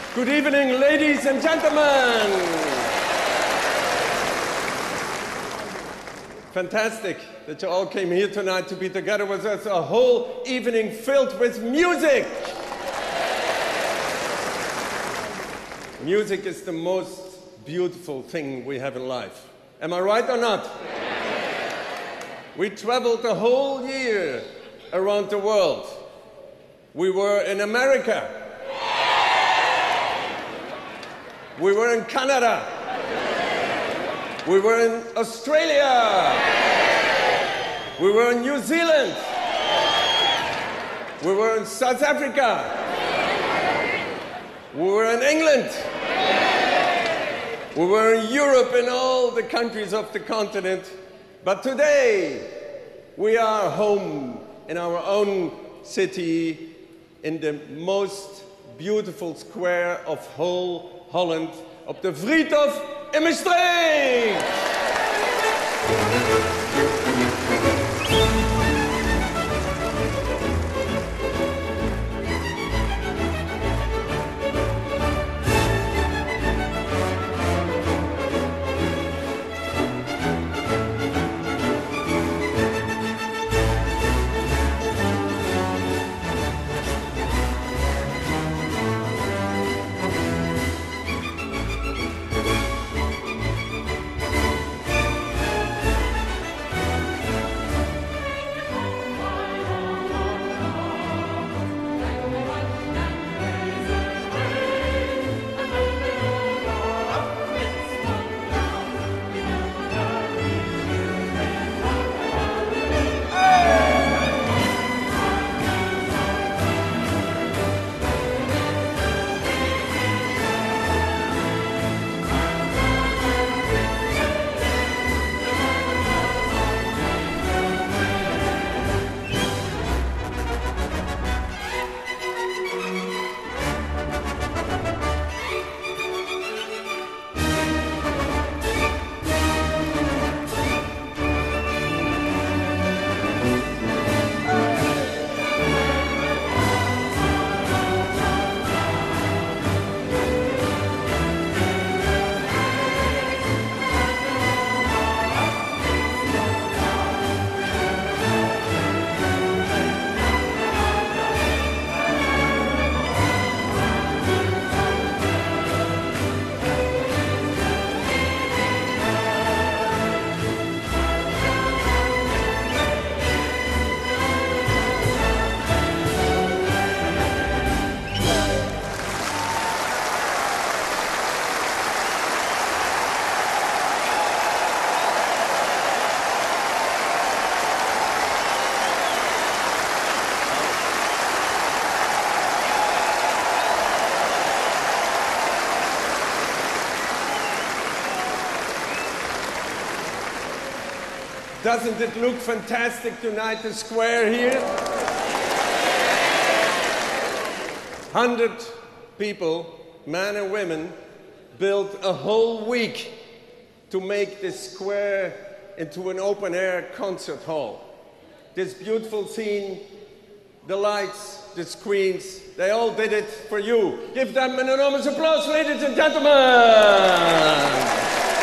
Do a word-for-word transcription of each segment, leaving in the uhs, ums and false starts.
Good evening, ladies and gentlemen. Fantastic that you all came here tonight to be together with us. A whole evening filled with music. Music is the most beautiful thing we have in life. Am I right or not? We traveled the whole year around the world. We were in America. We were in Canada. We were in Australia. We were in New Zealand. We were in South Africa. We were in England. We were in Europe, in all the countries of the continent. But today, we are home in our own city, in the most beautiful square of whole Holland, op de Vriethof in Maastricht. Doesn't it look fantastic tonight, the square here? Hundred people, men and women, built a whole week to make this square into an open-air concert hall. This beautiful scene, the lights, the screens, they all did it for you. Give them an enormous applause, ladies and gentlemen!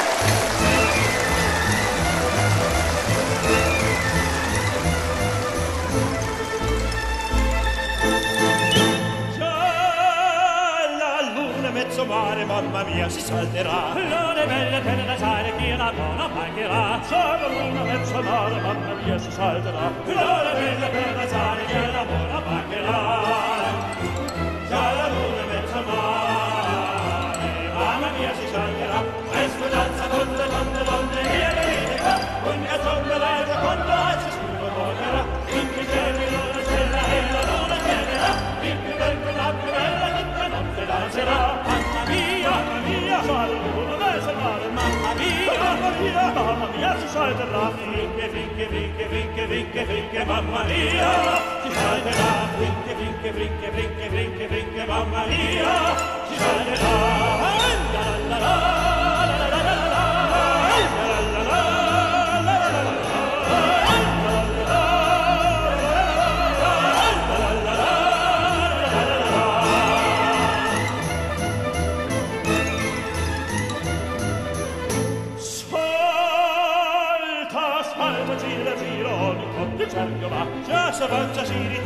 Mare, mamma mia, si salterà. L'ore belle per lasciare chi la buona mancherà. Solo una mezzo mare, mamma mia, si salterà. L'ore belle per lasciare chi la buona mancherà. Già la luna mezzo mare, mamma mia, si salterà. Presto danza con le donne, donne, via che viene qua. Un gazzone l'altro con la si scudo volgerà. In che cieli l'una stella e la luna chiederà. Il più bel che la più bella tutta notte danzerà. Mamma mia, salvo, adesso mare, mamma mia, mamma mia, mamma mia, si salterà. Finché, finché, finché, finché, finché, finché, mamma mia, si salterà. Finché, finché, finché, finché, finché, finché, mamma mia, si salterà. La la la la, la la la la la, la la la la.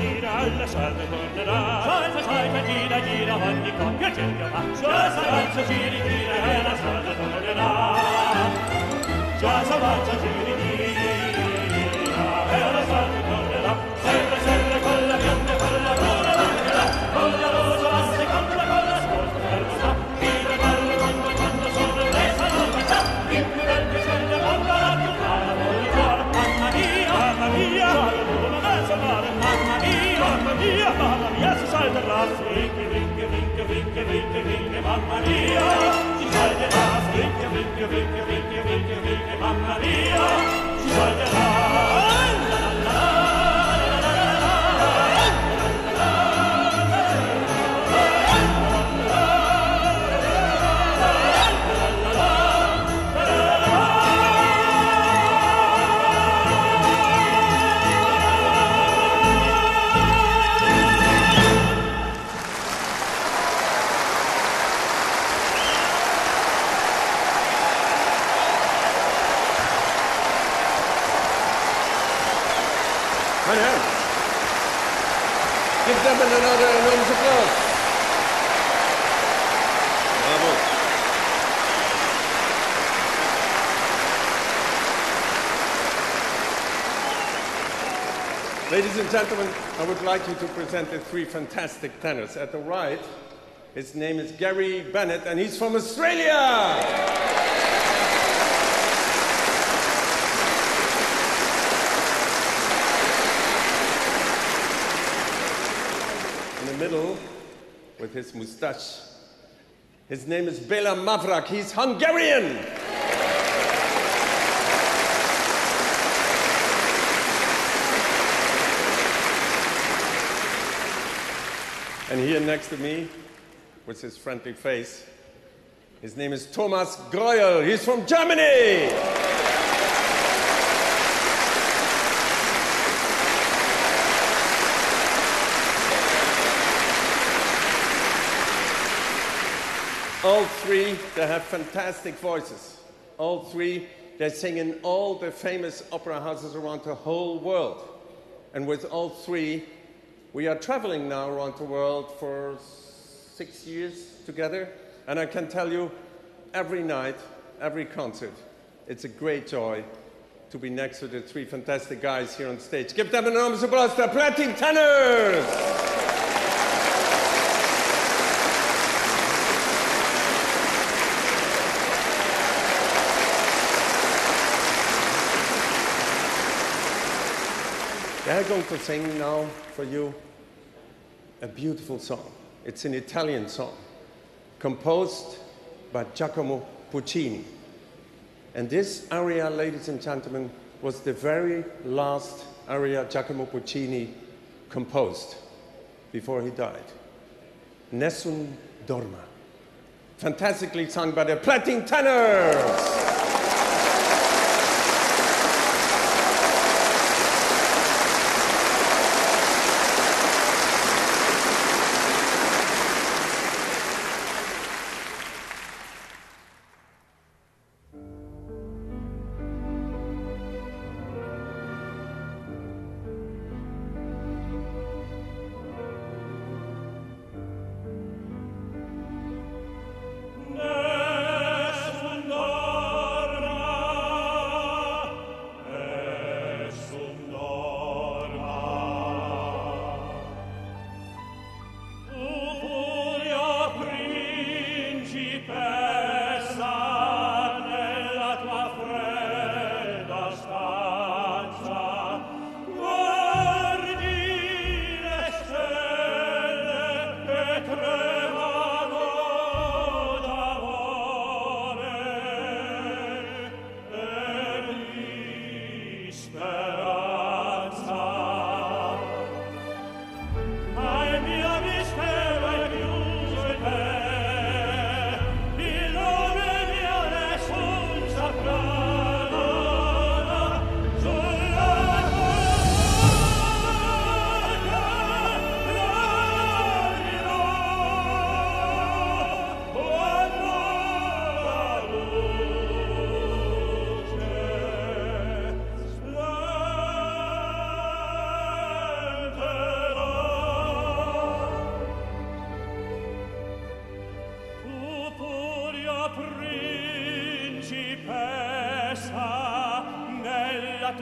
gira, alla salve tornerà. Salve, salve, gira, gira, ogni coppia cerca va. Già s'avanza, giri, gira, e la salve tornerà. Già s'avanza, giri, gira, e la salve tornerà. Sempre, sempre, con la bianca, con la bruna, l'angela, con la rosa, la seconda, con la scorta, ferma, gira, parla, quando, quando sono resa, non fa già. Il più bel piacere, quando la più cara, voglio fare. Mamma mia, mamma mia, mamma mia, mamma mia, mamma mia, si salterà, finché, finché, finché, finché, finché, finché, mamma mia, si salterà, finché, finché, finché, finché, finché, finché, mamma mia, si salterà. Meine Herren, give them another enormous applause. Bravo. Ladies and gentlemen, I would like you to present the three fantastic tenors. At the right, his name is Gary Bennett, and he's from Australia. Middle, with his moustache. His name is Bela Mavrak. He's Hungarian. And here next to me, with his friendly face, his name is Thomas Greuel. He's from Germany. All three, they have fantastic voices. All three, they sing in all the famous opera houses around the whole world. And with all three, we are traveling now around the world for six years together. And I can tell you, every night, every concert, it's a great joy to be next to the three fantastic guys here on stage. Give them an enormous applause, the Platin Tenors! They're going to sing now for you a beautiful song. It's an Italian song, composed by Giacomo Puccini. And this aria, ladies and gentlemen, was the very last aria Giacomo Puccini composed before he died. Nessun Dorma. Fantastically sung by the Platin Tenors! Nessun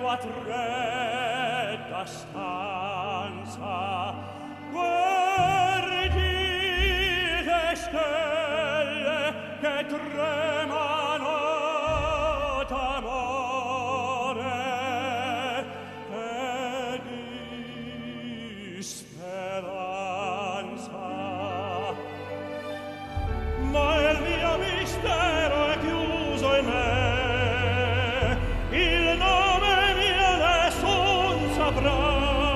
tua fredda stanza, guardi le stelle che tremano d'amore e di speranza. Ma il mio mistero è chiuso in me, il nome mio nessun saprà.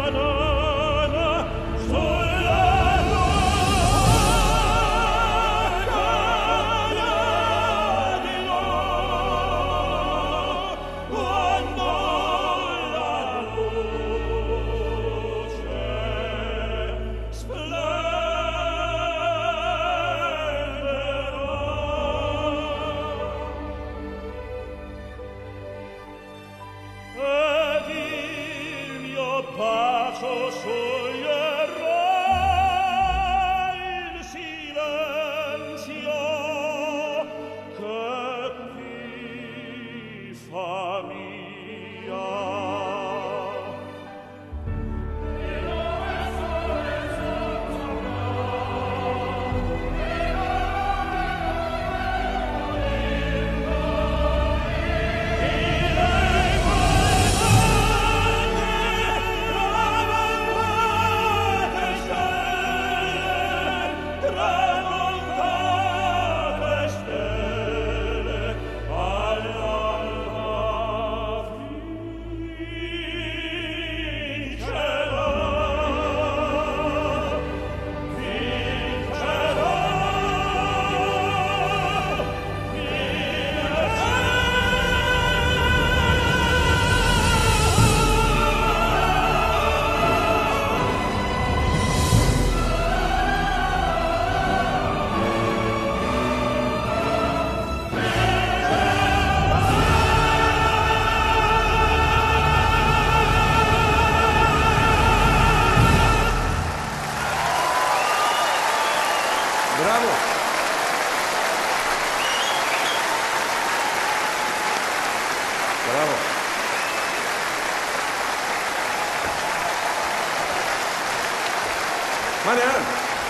Meine Herren,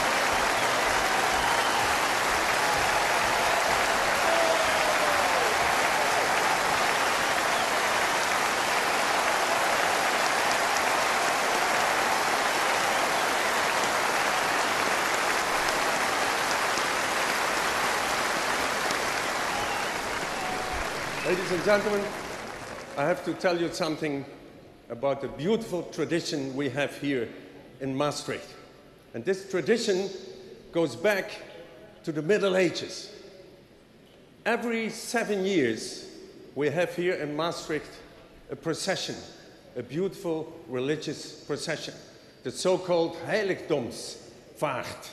ladies and gentlemen, I have to tell you something about the beautiful tradition we have here in Maastricht. And this tradition goes back to the Middle Ages. Every seven years, we have here in Maastricht a procession, a beautiful religious procession, the so-called Heiligdomsvaart.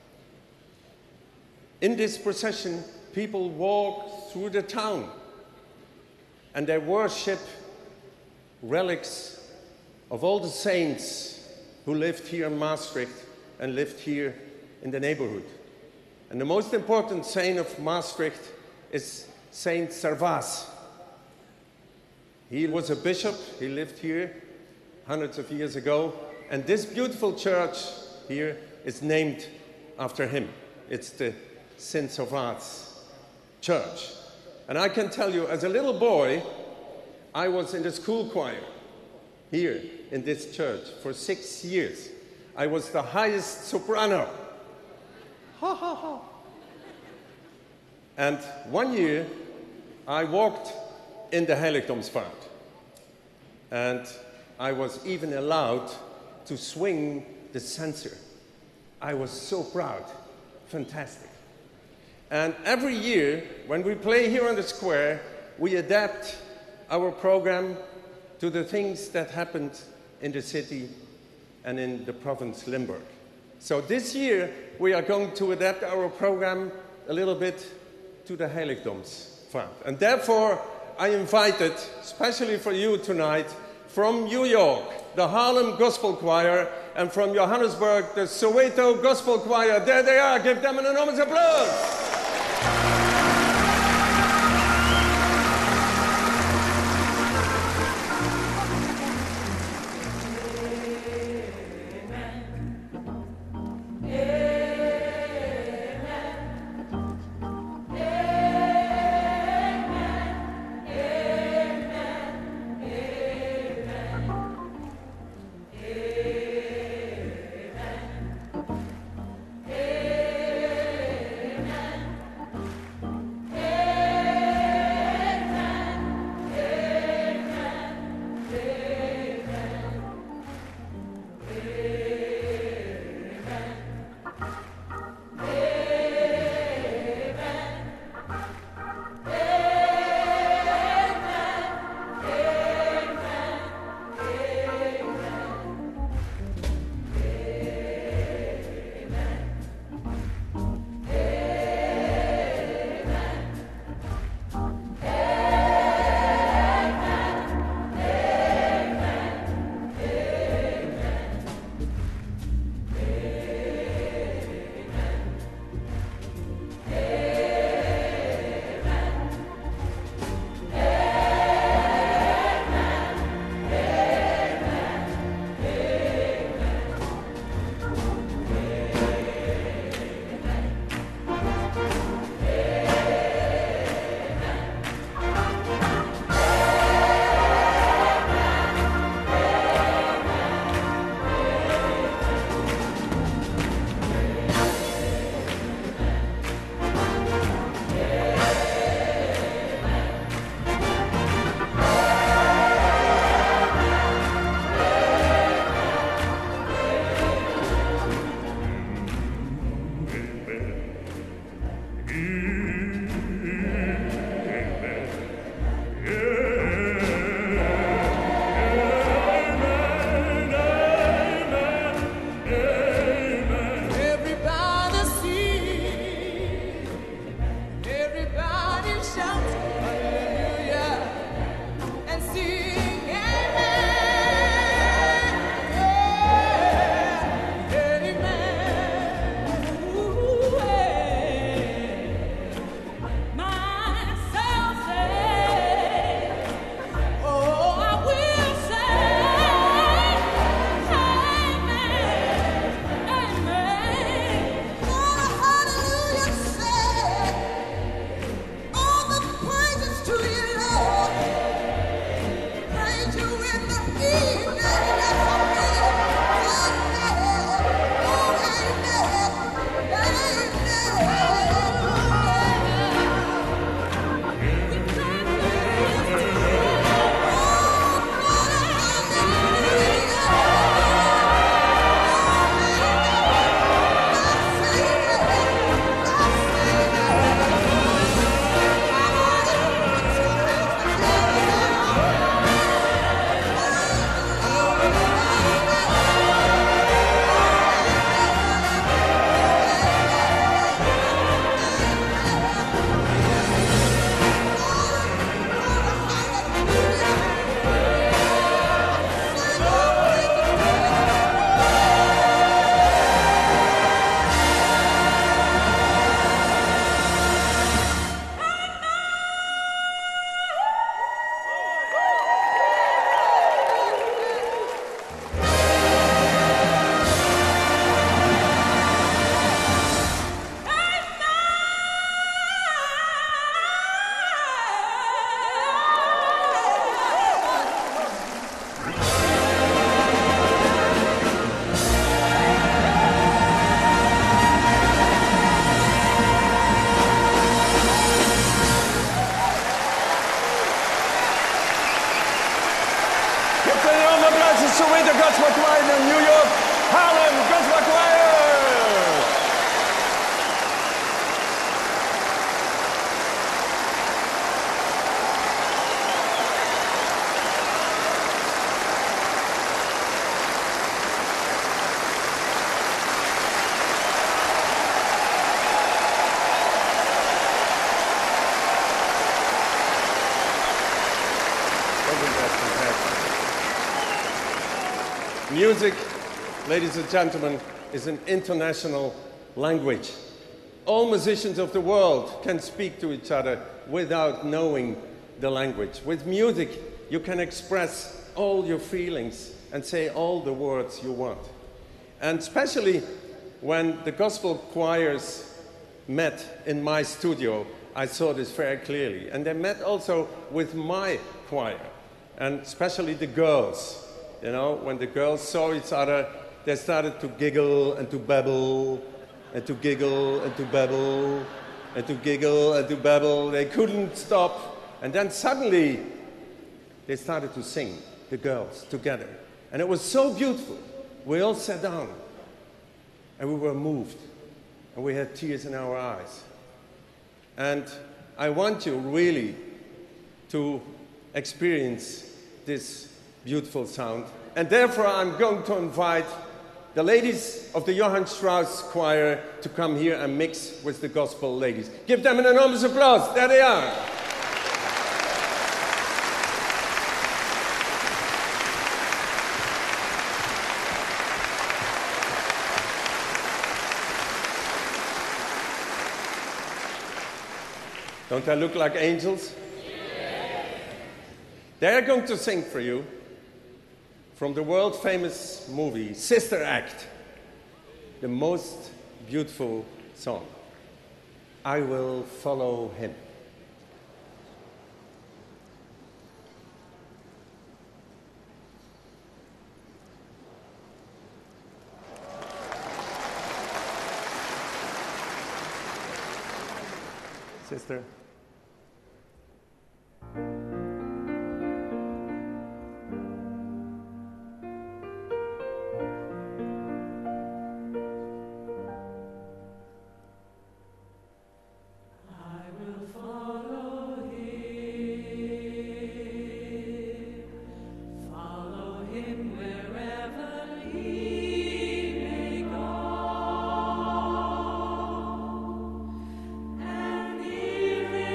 In this procession, people walk through the town and they worship relics of all the saints who lived here in Maastricht and lived here in the neighborhood. And the most important saint of Maastricht is Saint Servaas. He was a bishop, he lived here hundreds of years ago, and this beautiful church here is named after him. It's the Saint Servaas church. And I can tell you, as a little boy, I was in the school choir here in this church for six years. I was the highest soprano. Ha ha ha. And one year, I walked in the Heiligdomsvaart. And I was even allowed to swing the censer. I was so proud. Fantastic. And every year, when we play here on the square, we adapt our program to the things that happened in the city and in the province Limburg. So this year, we are going to adapt our program a little bit to the Heiligdomsvaart. And therefore, I invited, especially for you tonight, from New York, the Harlem Gospel Choir, and from Johannesburg, the Soweto Gospel Choir. There they are. Give them an enormous applause. Music, ladies and gentlemen, is an international language. All musicians of the world can speak to each other without knowing the language. With music, you can express all your feelings and say all the words you want. And especially when the gospel choirs met in my studio, I saw this very clearly. And they met also with my choir, and especially the girls. You know, when the girls saw each other, they started to giggle and to babble, and to giggle and to babble, and to giggle and to babble. They couldn't stop. And then suddenly, they started to sing, the girls, together. And it was so beautiful. We all sat down, and we were moved, and we had tears in our eyes. And I want you really to experience this beautiful sound. And therefore, I'm going to invite the ladies of the Johann Strauss Choir to come here and mix with the gospel ladies. Give them an enormous applause. There they are. Don't I look like angels? Yeah. They're going to sing for you from the world-famous movie, Sister Act, the most beautiful song, I Will Follow Him. Sister. Here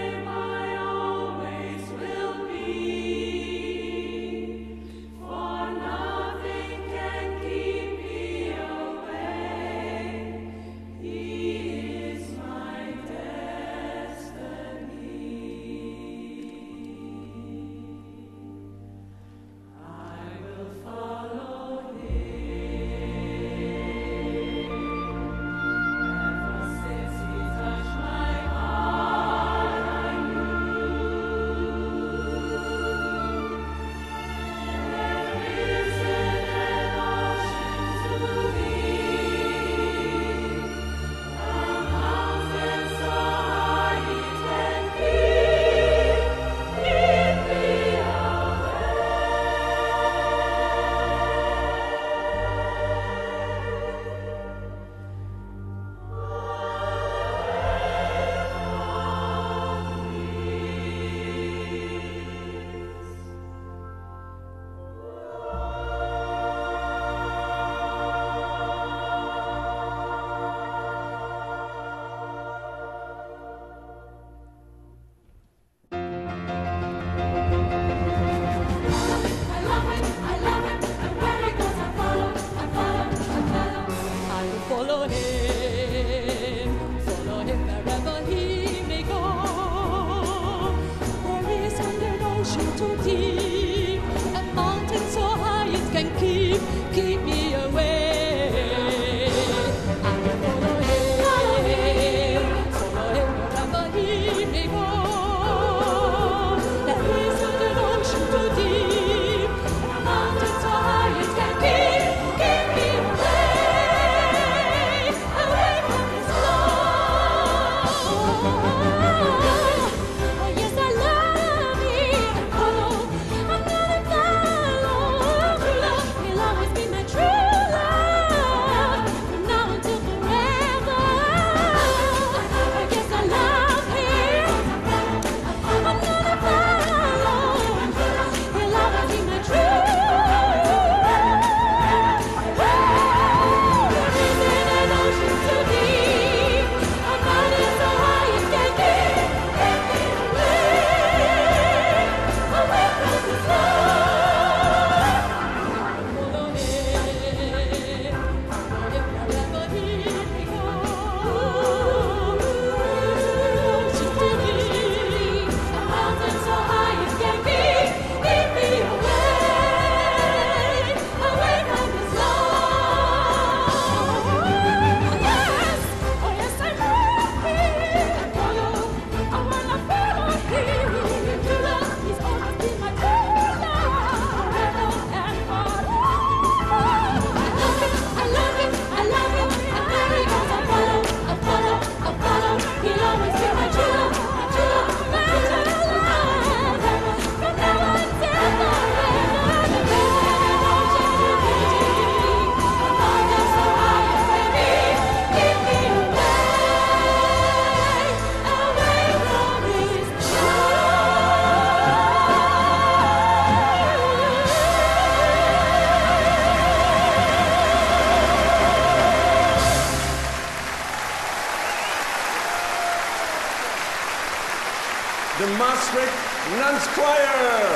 the Maastricht Nuns Choir.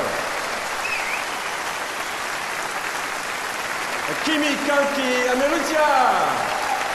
Kimi, Kauki, and Maruja.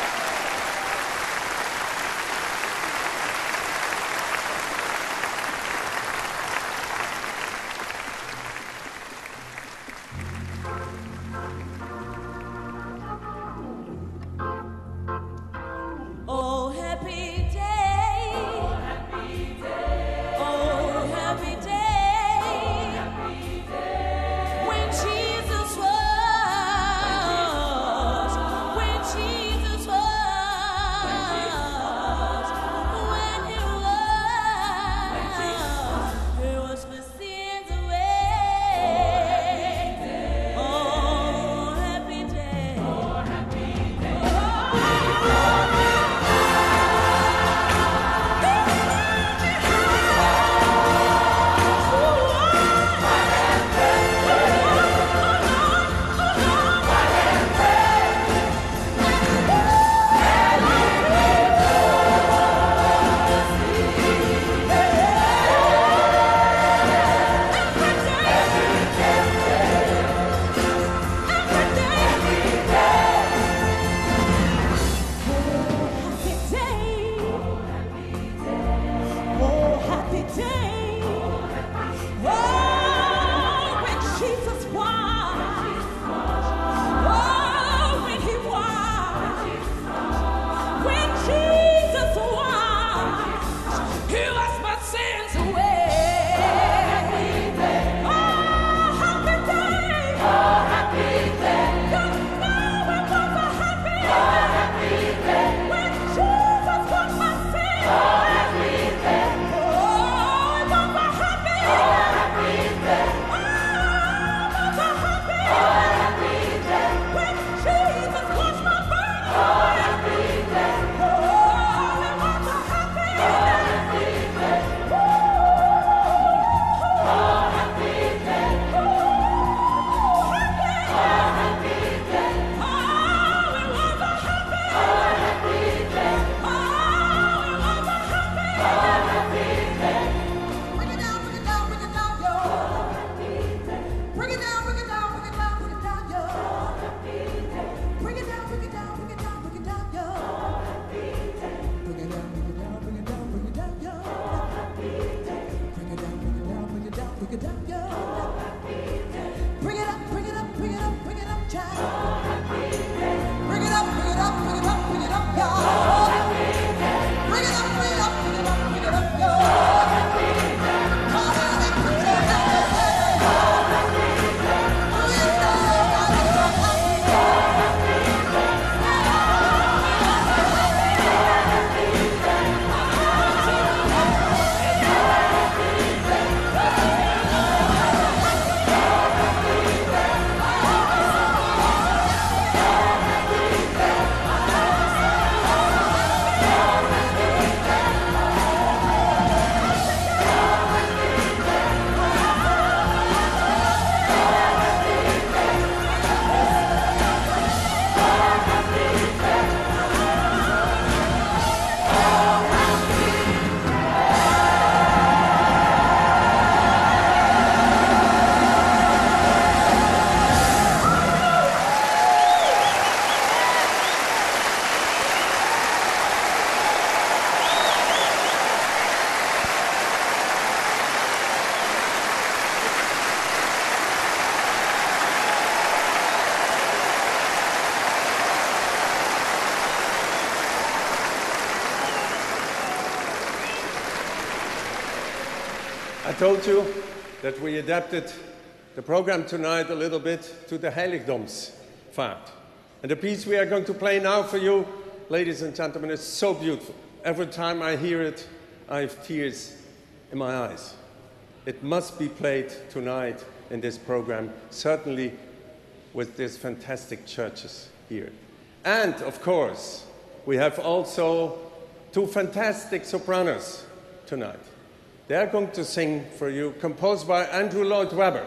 I told you that we adapted the program tonight a little bit to the Heiligdomsfahrt. And the piece we are going to play now for you, ladies and gentlemen, is so beautiful. Every time I hear it, I have tears in my eyes. It must be played tonight in this program, certainly with these fantastic churches here. And, of course, we have also two fantastic sopranos tonight. They are going to sing for you, composed by Andrew Lloyd Webber,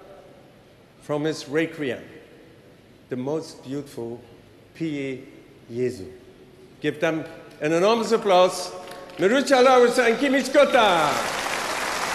from his Requiem, the most beautiful Pie Jesu. Give them an enormous applause. Maruja Lauritz and Kimi Skota.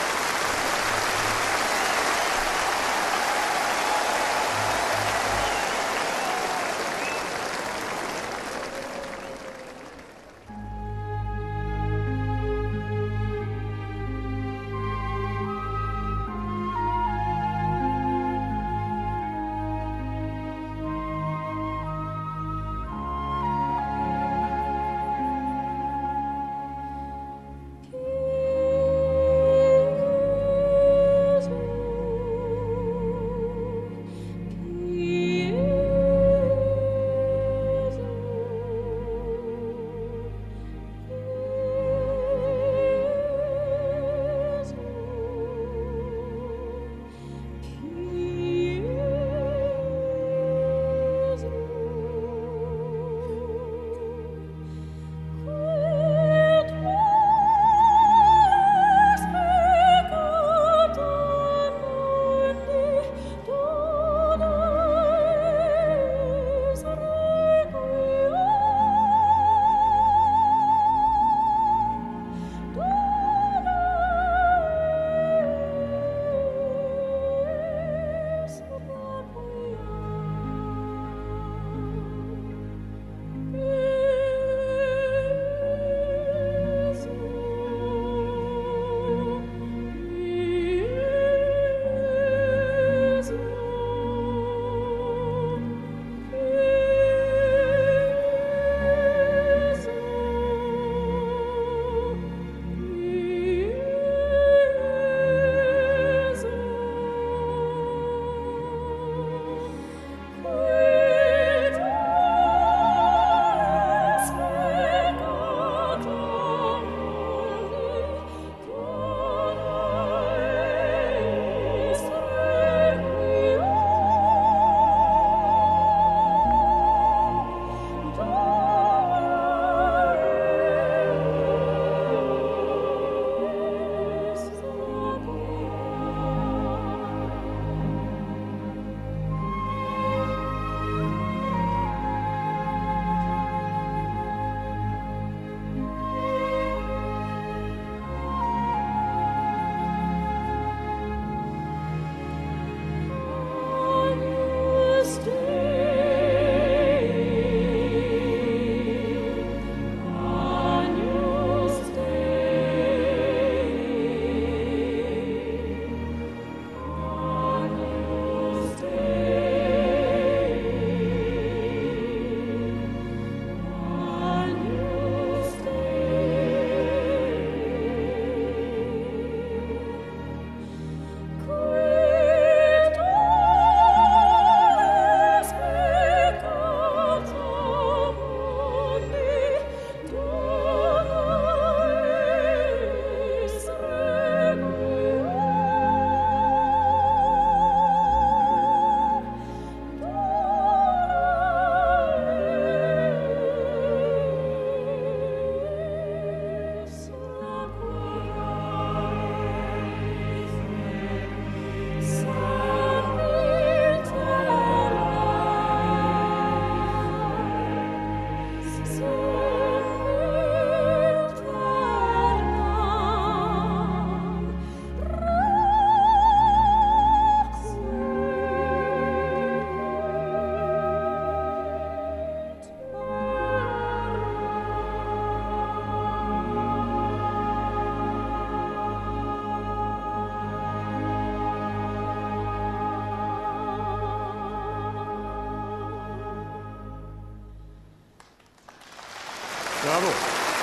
Bravo.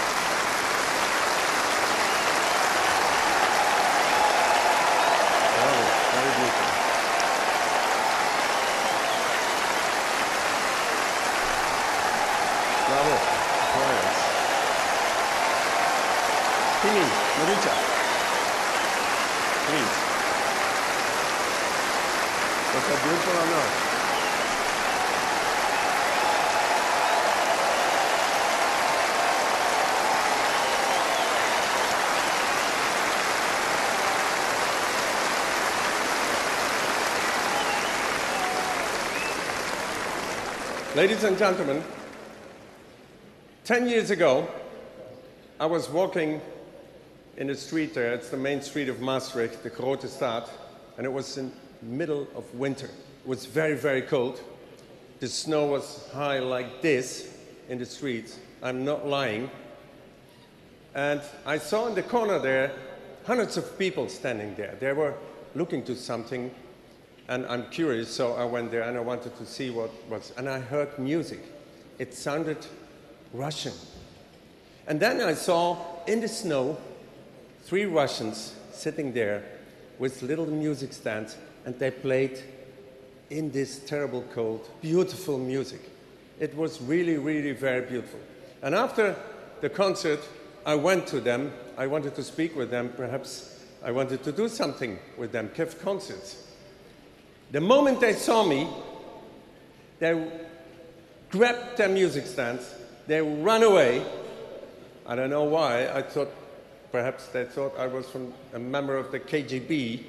Bravo. Very beautiful. Bravo. Florence. Tini, Maricha. Please. Was that beautiful or not? Ladies and gentlemen, ten years ago, I was walking in the street there. It's the main street of Maastricht, the Grote Stad, and it was in the middle of winter. It was very, very cold. The snow was high like this in the streets. I'm not lying. And I saw in the corner there hundreds of people standing there. They were looking to something. And I'm curious, so I went there and I wanted to see what was, and I heard music. It sounded Russian. And then I saw in the snow three Russians sitting there with little music stands, and they played in this terrible cold, beautiful music. It was really, really very beautiful. And after the concert, I went to them. I wanted to speak with them. Perhaps I wanted to do something with them, give concerts. The moment they saw me, they grabbed their music stands, they ran away. I don't know why. I thought, perhaps they thought I was from a member of the K G B.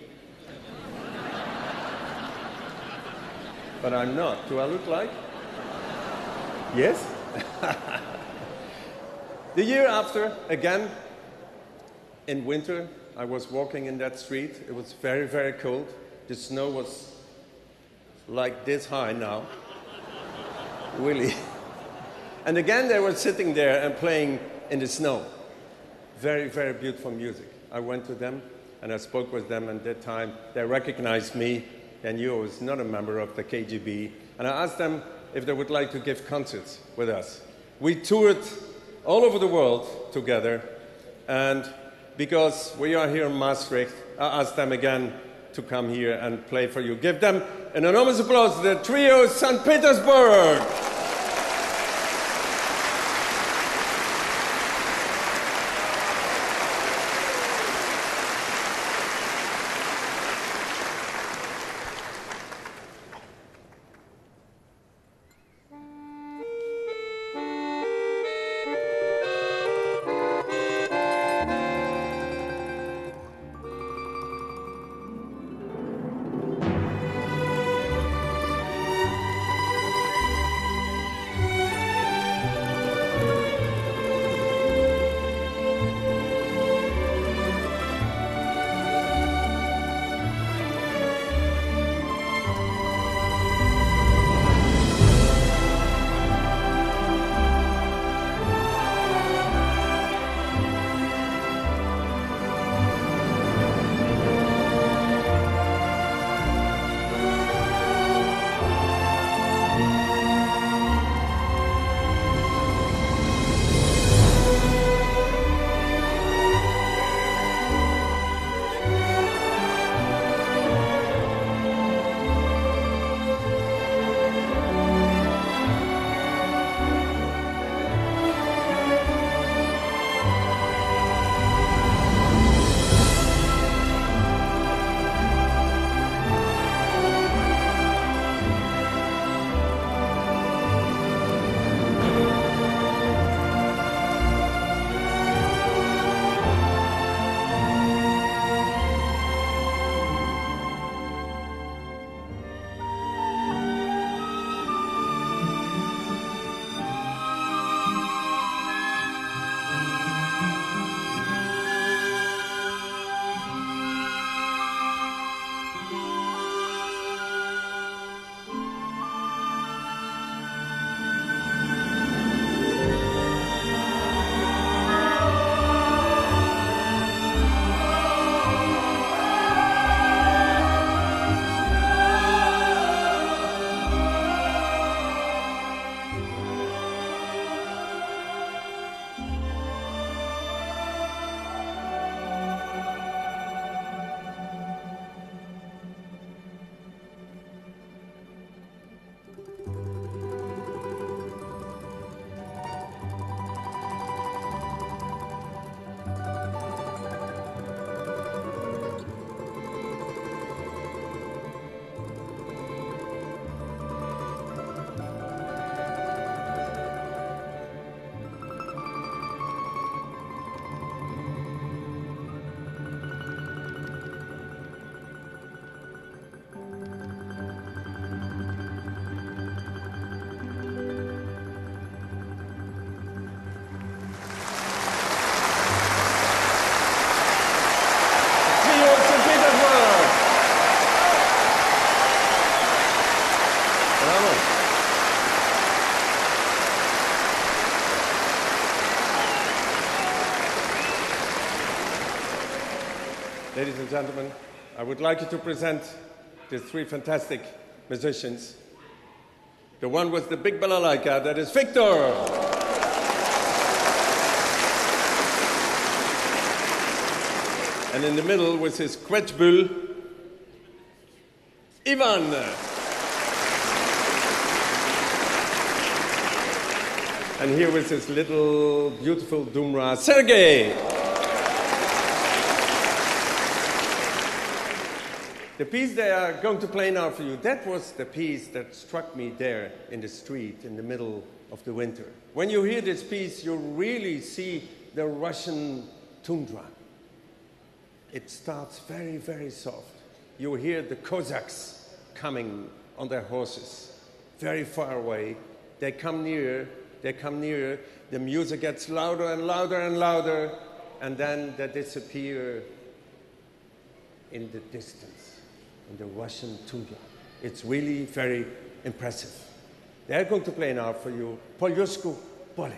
But I'm not. Do I look like? Yes? The year after, again, in winter, I was walking in that street. It was very, very cold. The snow was like this high now, really. And again, they were sitting there and playing in the snow. Very, very beautiful music. I went to them and I spoke with them, and at that time they recognized me. They knew I was not a member of the K G B. And I asked them if they would like to give concerts with us. We toured all over the world together, and because we are here in Maastricht, I asked them again to come here and play for you. Give them an enormous applause, the trio Saint Petersburg. Ladies and gentlemen, I would like you to present the three fantastic musicians. The one with the big balalaika, that is Victor. And in the middle with his kwetsbul, Ivan. And here with his little beautiful Dumra, Sergei. The piece they are going to play now for you, that was the piece that struck me there in the street in the middle of the winter. When you hear this piece, you really see the Russian tundra. It starts very, very soft. You hear the Cossacks coming on their horses, very far away. They come nearer, they come nearer. The music gets louder and louder and louder, and then they disappear in the distance, in the Russian tundra. It's really very impressive. They're going to play now for you, Polyusku Pole.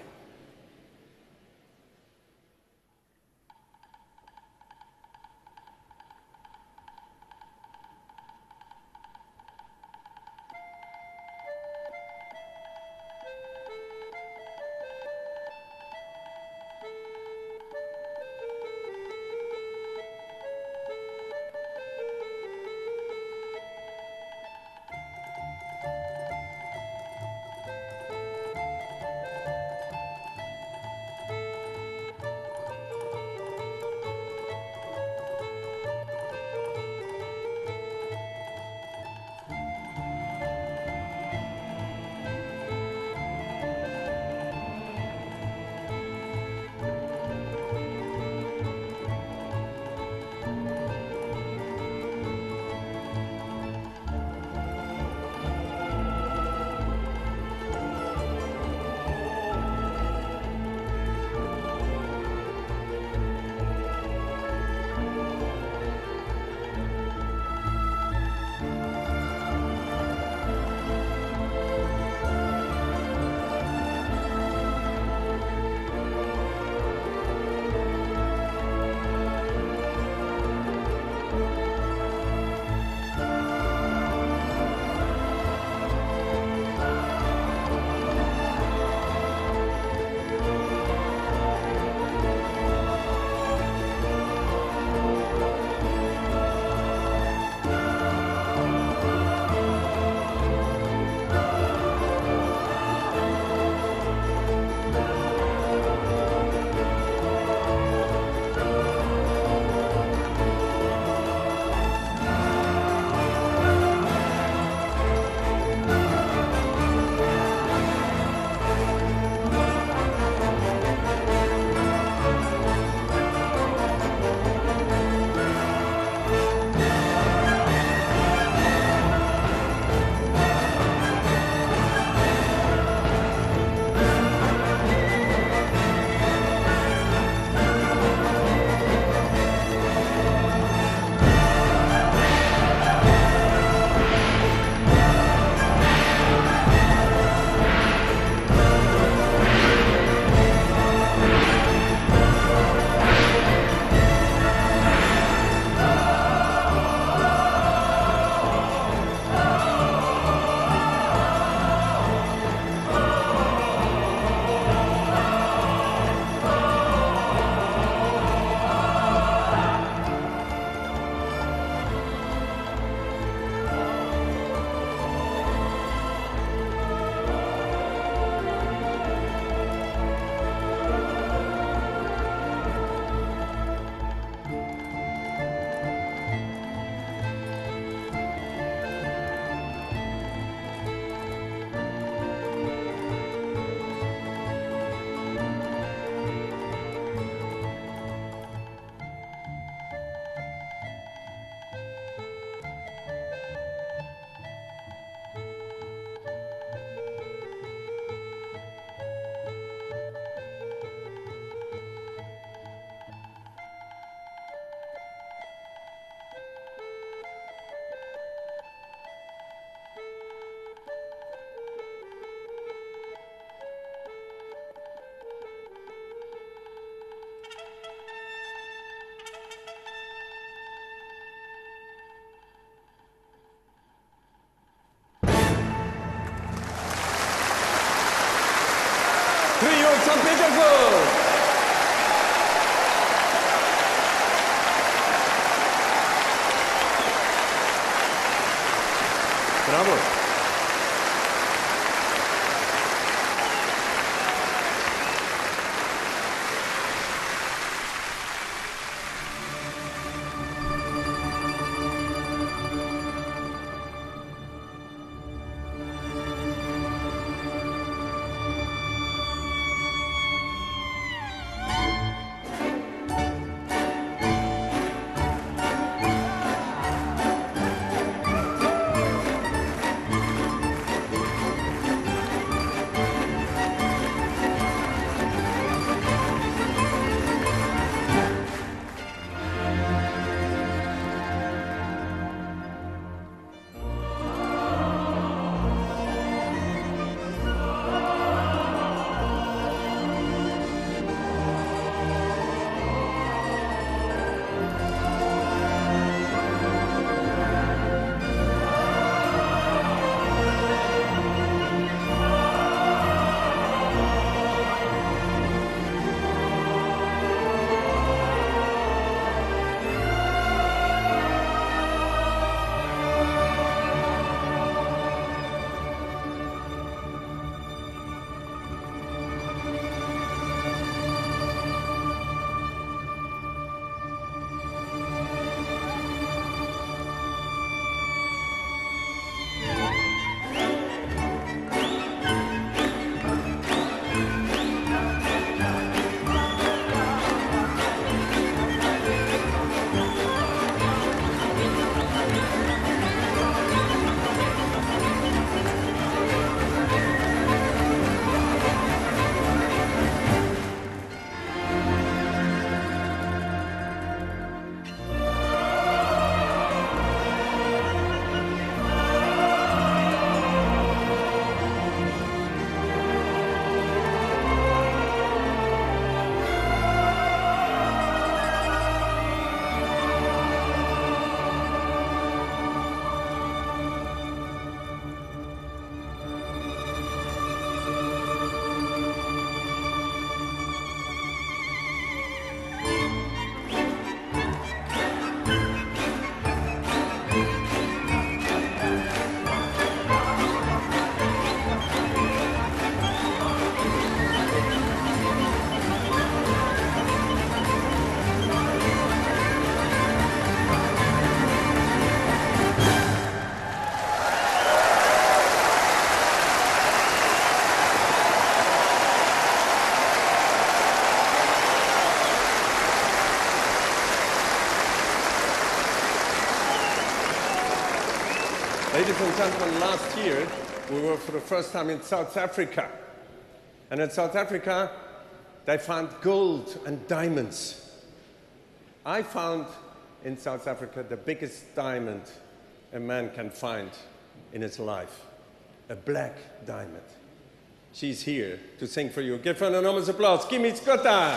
Ladies and gentlemen, last year we were for the first time in South Africa. And in South Africa, they found gold and diamonds. I found in South Africa the biggest diamond a man can find in his life, a black diamond. She's here to sing for you. Give her an enormous applause. Kimi Skota!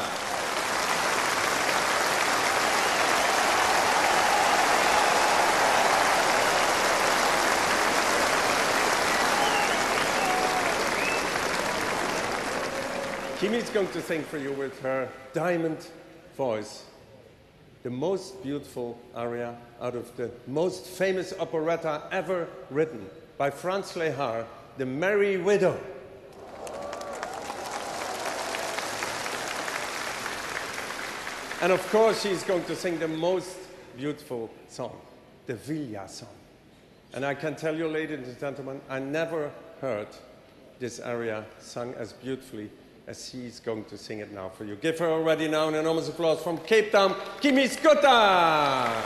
Kimi's going to sing for you with her diamond voice the most beautiful aria out of the most famous operetta ever written by Franz Lehár, The Merry Widow. And of course, she's going to sing the most beautiful song, the Villa song. And I can tell you, ladies and gentlemen, I never heard this aria sung as beautifully as she's going to sing it now for you. Give her already now an enormous applause from Cape Town, Kimi Skota!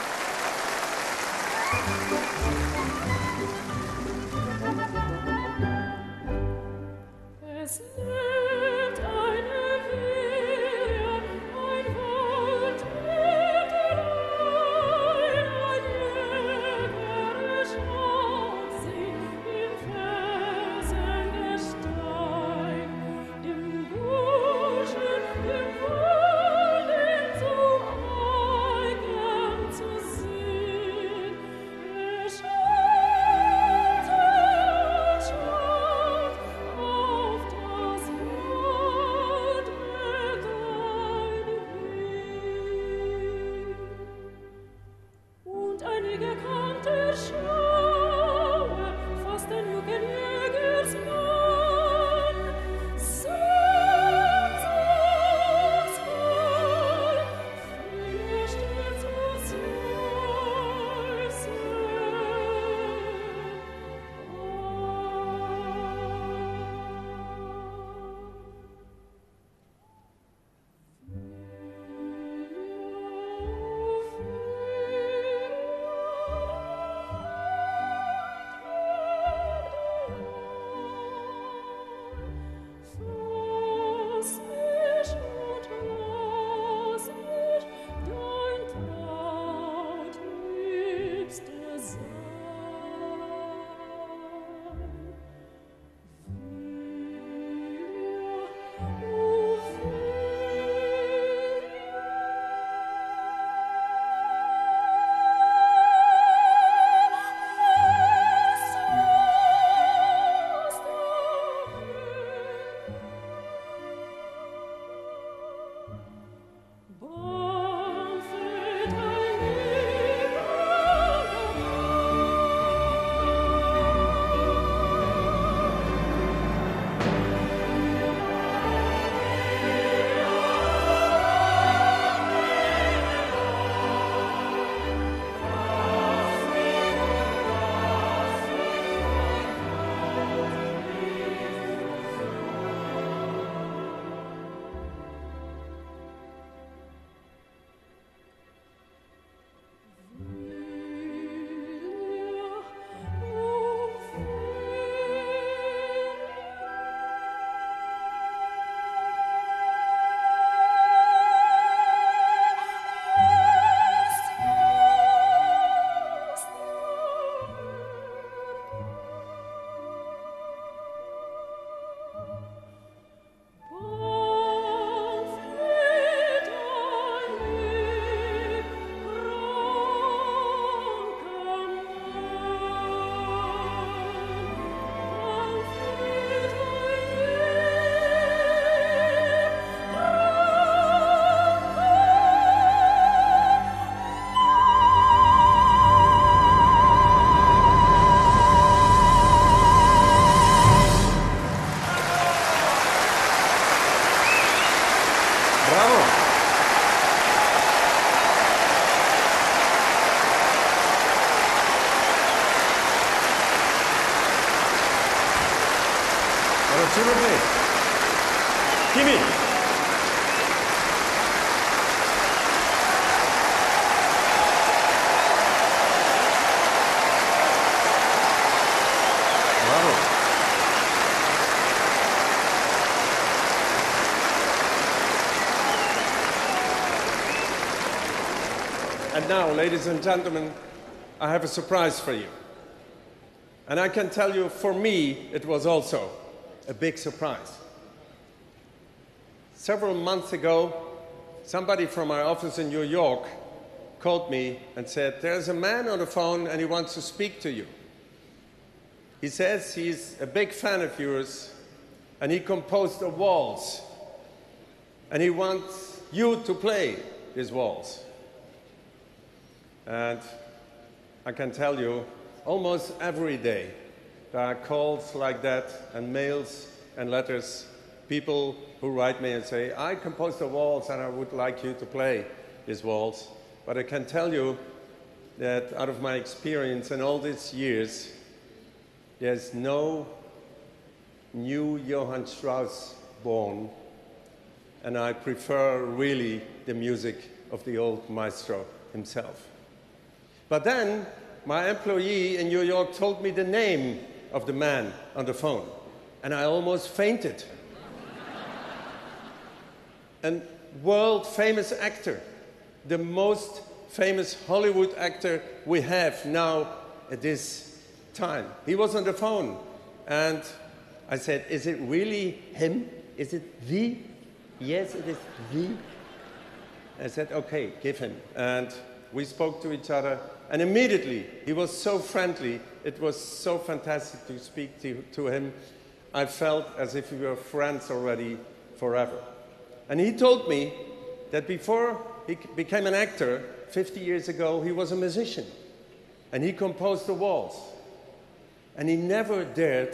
Absolutely. Kimi. And now, ladies and gentlemen, I have a surprise for you. And I can tell you, for me, it was also a big surprise. Several months ago, somebody from our office in New York called me and said, there's a man on the phone and he wants to speak to you. He says he's a big fan of yours and he composed a waltz and he wants you to play his waltz. And I can tell you, almost every day there are calls like that and mails and letters, people who write me and say, I composed a waltz and I would like you to play this waltz. But I can tell you that out of my experience in all these years, there's no new Johann Strauss born, and I prefer really the music of the old maestro himself. But then my employee in New York told me the name of the man on the phone, and I almost fainted. A world-famous actor, the most famous Hollywood actor we have now at this time. He was on the phone, and I said, is it really him? Is it the? Yes, it is the. I said, okay, give him. And we spoke to each other, and immediately, he was so friendly. It was so fantastic to speak to, to him. I felt as if we were friends already forever. And he told me that before he became an actor, fifty years ago, he was a musician. And he composed the waltz. And he never dared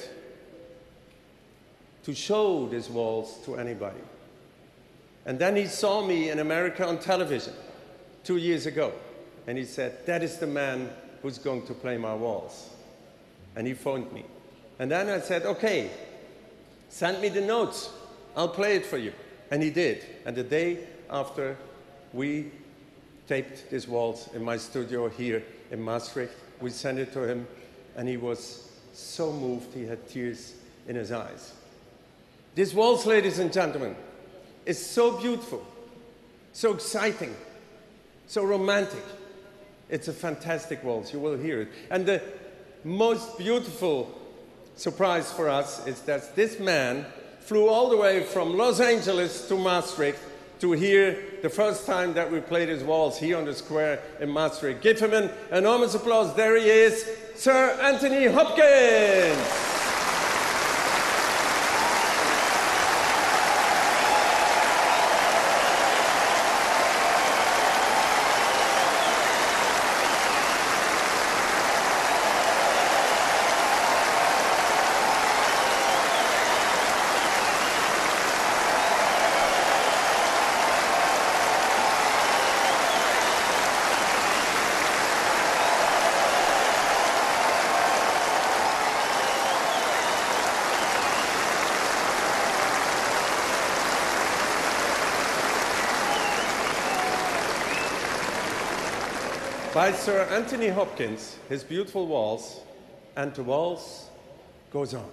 to show this waltz to anybody. And then he saw me in America on television two years ago. And he said, that is the man who's going to play my waltz. And he phoned me. And then I said, okay, send me the notes. I'll play it for you. And he did. And the day after, we taped this waltz in my studio here in Maastricht. We sent it to him, and he was so moved, he had tears in his eyes. This waltz, ladies and gentlemen, is so beautiful, so exciting, so romantic. It's a fantastic waltz, you will hear it. And the most beautiful surprise for us is that this man flew all the way from Los Angeles to Maastricht to hear the first time that we played his waltz here on the square in Maastricht. Give him an enormous applause. There he is, Sir Anthony Hopkins. By Sir Anthony Hopkins, his beautiful waltz, and the waltz goes on.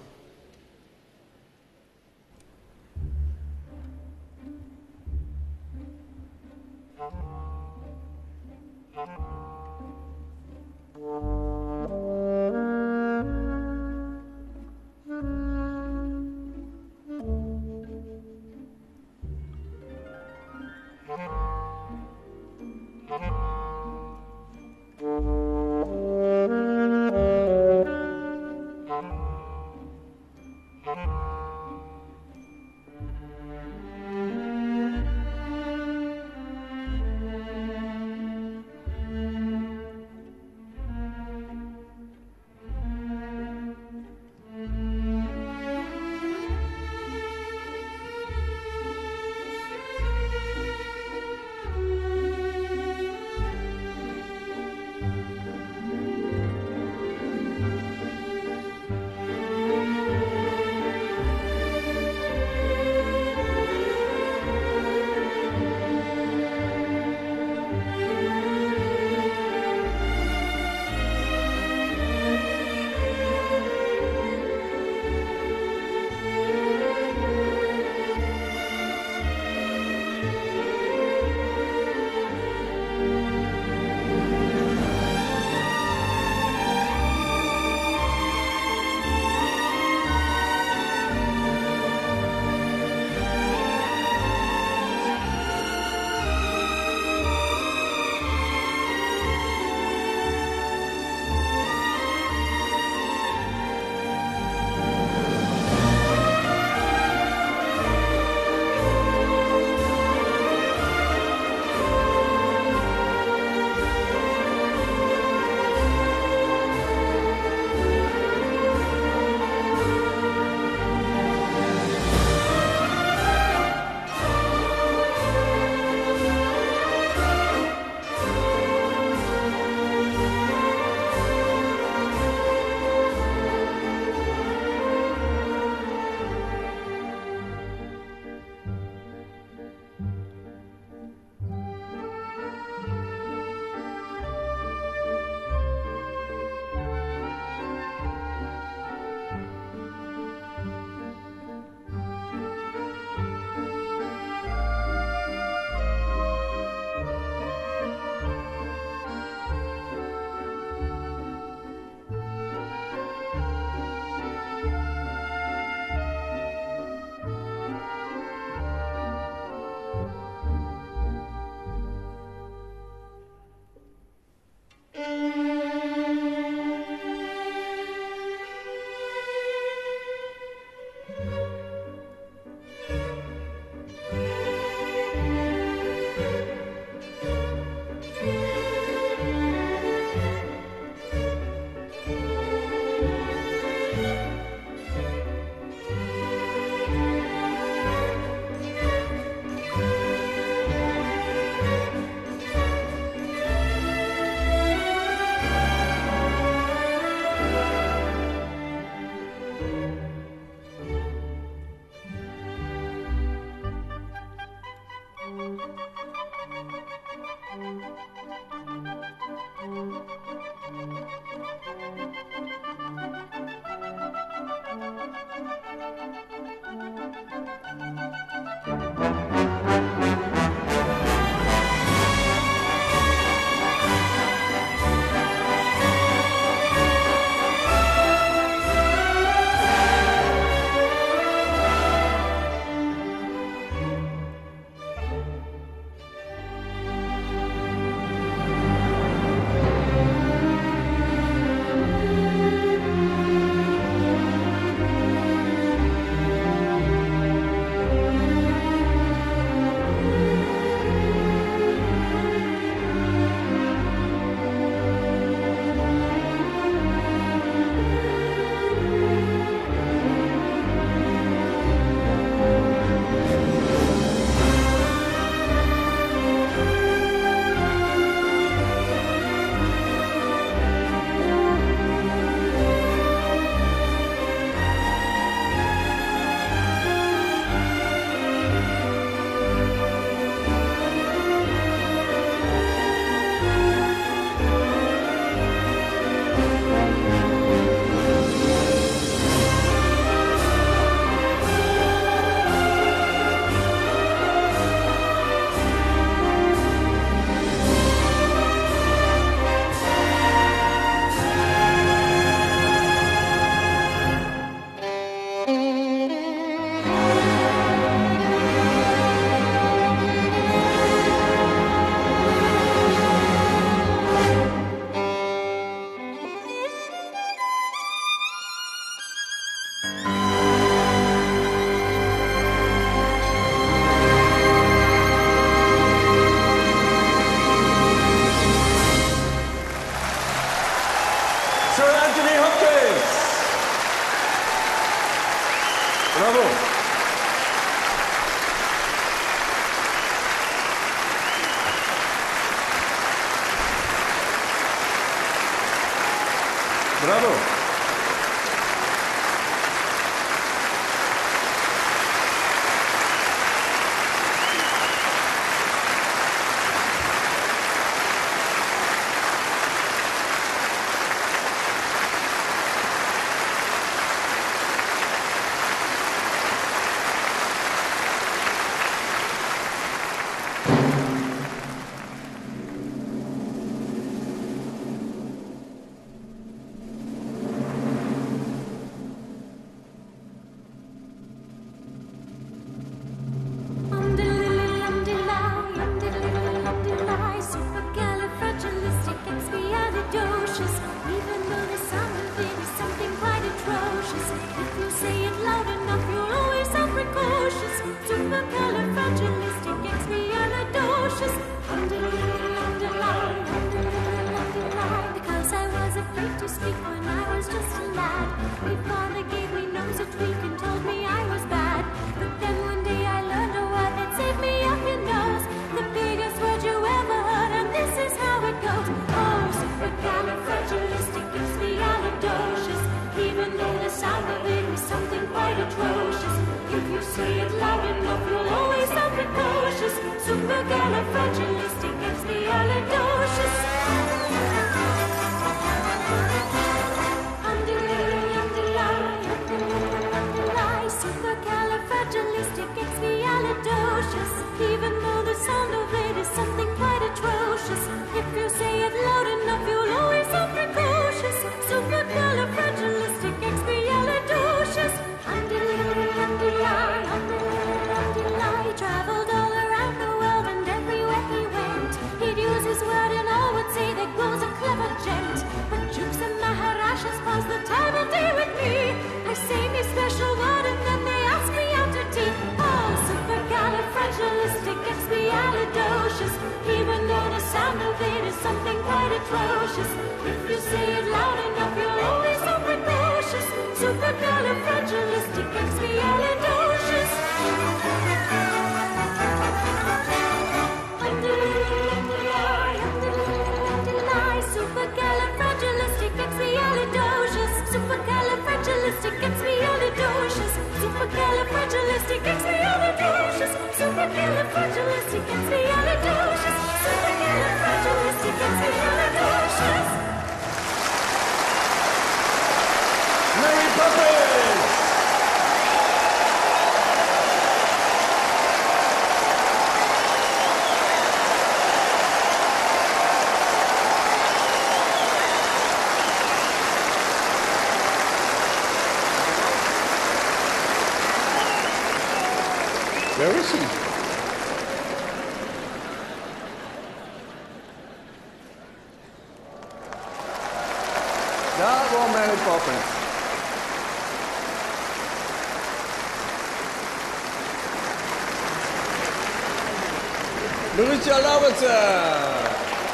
Bravo. Where is he? Daar was Mary Poppins. Lucia Laubertsen.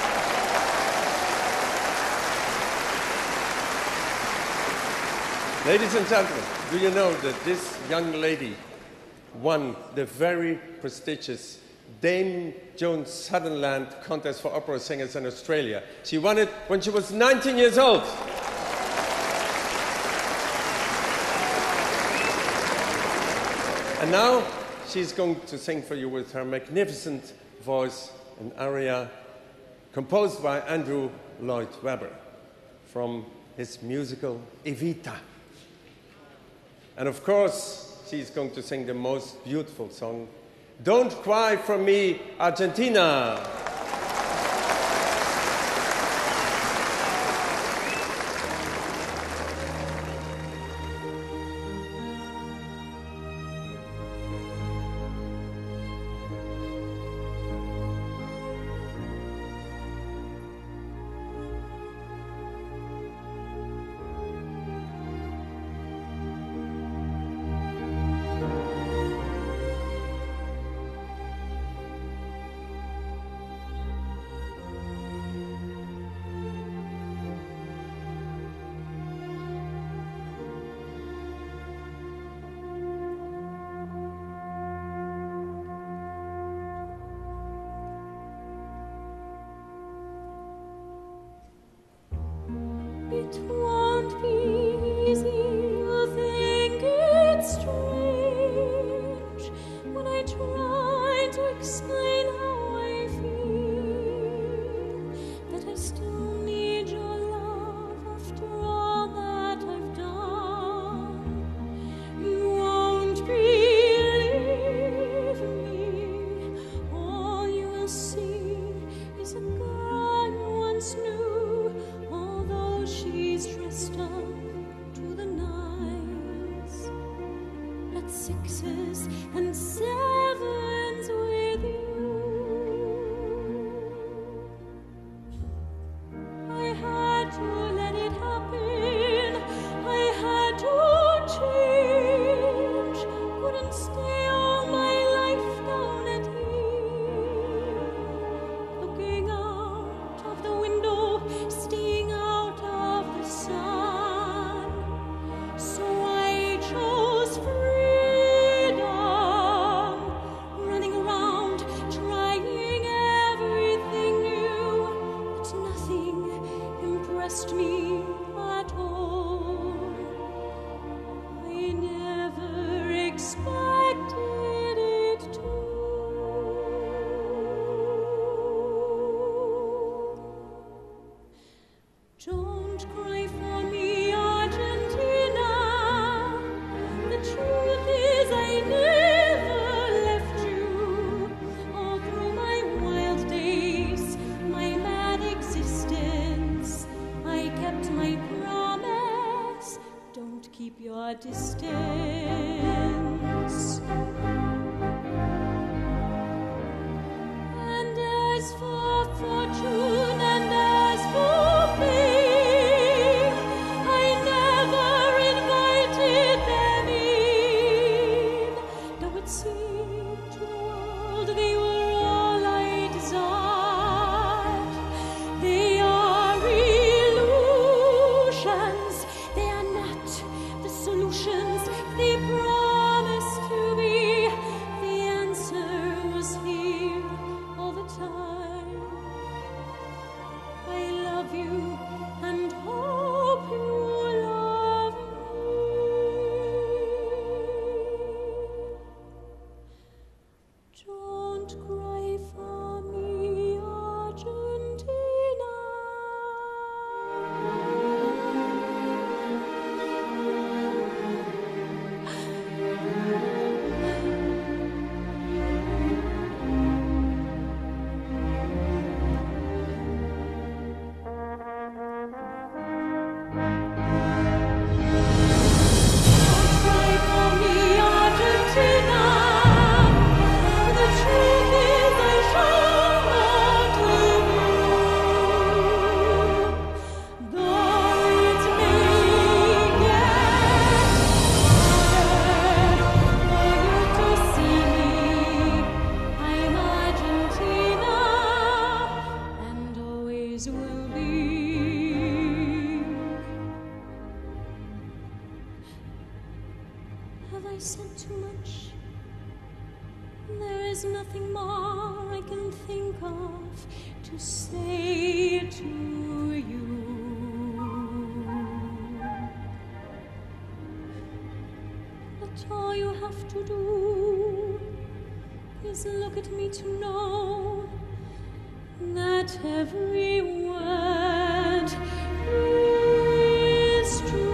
Ladies and gentlemen, do you know that this young lady won the very prestigious Dame Joan Sutherland contest for opera singers in Australia? She won it when she was nineteen years old. And now she's going to sing for you with her magnificent voice an aria composed by Andrew Lloyd Webber from his musical Evita. And of course, she's going to sing the most beautiful song, Don't Cry for Me, Argentina. It won't trust me at all. I never expected it to. Don't cry for me, Argentina. The truth is I never left you. All through my wild days, my mad existence, I kept my promise. Don't keep your distance. And as for fortune and as for fame, I never invited them in. Though it seemed to the world they were all I desired. They are illusions. They are not the solutions they promised to be. The answer was here all the time. I love you and hope you love me. Don't cry for me, Argentina. Cry for me, Argentina. The truth is I shall not leave you. Though it may get harder for you to see me, I'm Argentina and always will be. Have I said too much? There is nothing more I can think of to say to you. But all you have to do is look at me to know that every word is true.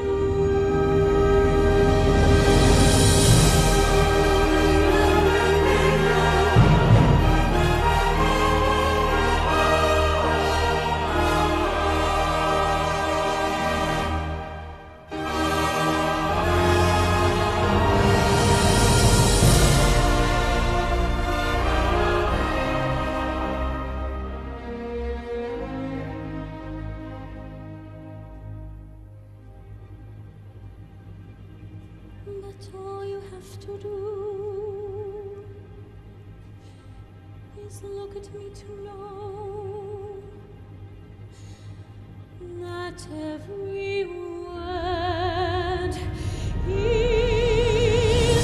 But all you have to do is look at me to know that every word is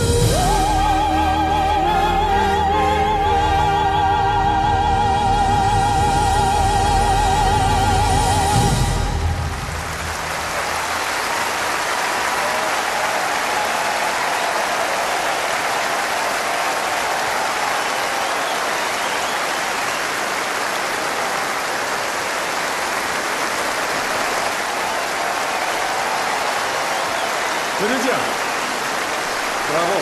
Друзья, браво!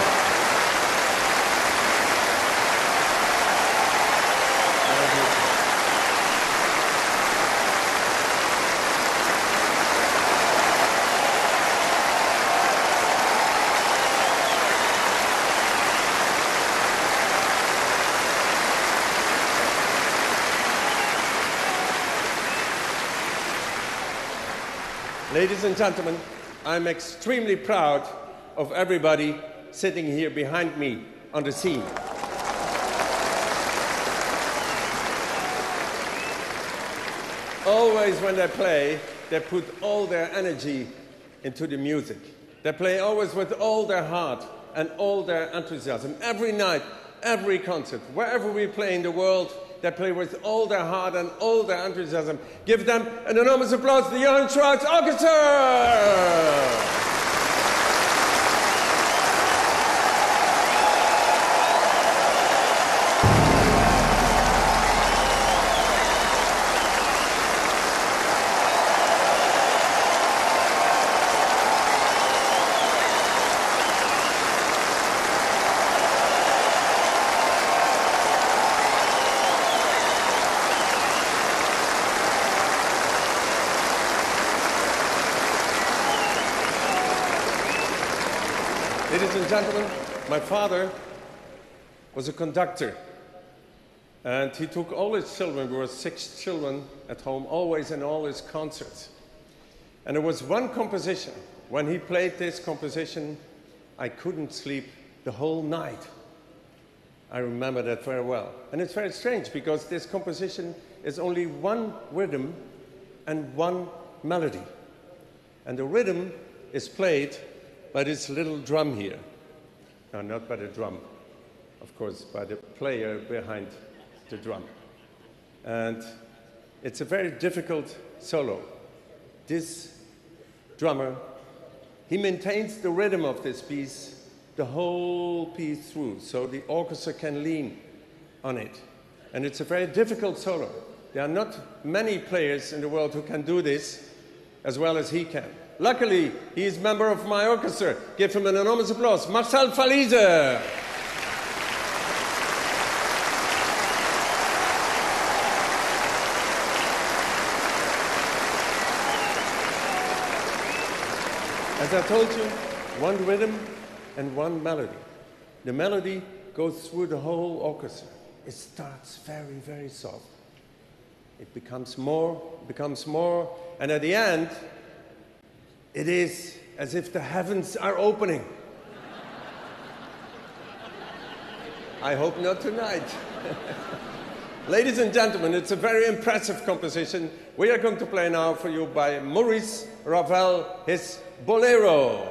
Ladies and gentlemen, I'm extremely proud of everybody sitting here behind me on the scene. Always when they play, they put all their energy into the music. They play always with all their heart and all their enthusiasm. Every night every concert, wherever we play in the world, they play with all their heart and all their enthusiasm. Give them an enormous applause, the Johann Strauss Orchestra! Ladies and gentlemen, my father was a conductor, and he took all his children, there were six children at home, always in all his concerts. And there was one composition, when he played this composition, I couldn't sleep the whole night. I remember that very well. And it's very strange, because this composition is only one rhythm and one melody. And the rhythm is played by this little drum here. No, not by the drum, of course, by the player behind the drum. And it's a very difficult solo. This drummer, he maintains the rhythm of this piece the whole piece through, so the orchestra can lean on it. And it's a very difficult solo. There are not many players in the world who can do this as well as he can. Luckily, he is a member of my orchestra. Give him an enormous applause. Marcel Falize. As I told you, one rhythm and one melody. The melody goes through the whole orchestra. It starts very, very soft. It becomes more, becomes more, and at the end, it is as if the heavens are opening. I hope not tonight. Ladies and gentlemen, it's a very impressive composition. We are going to play now for you by Maurice Ravel, his Bolero.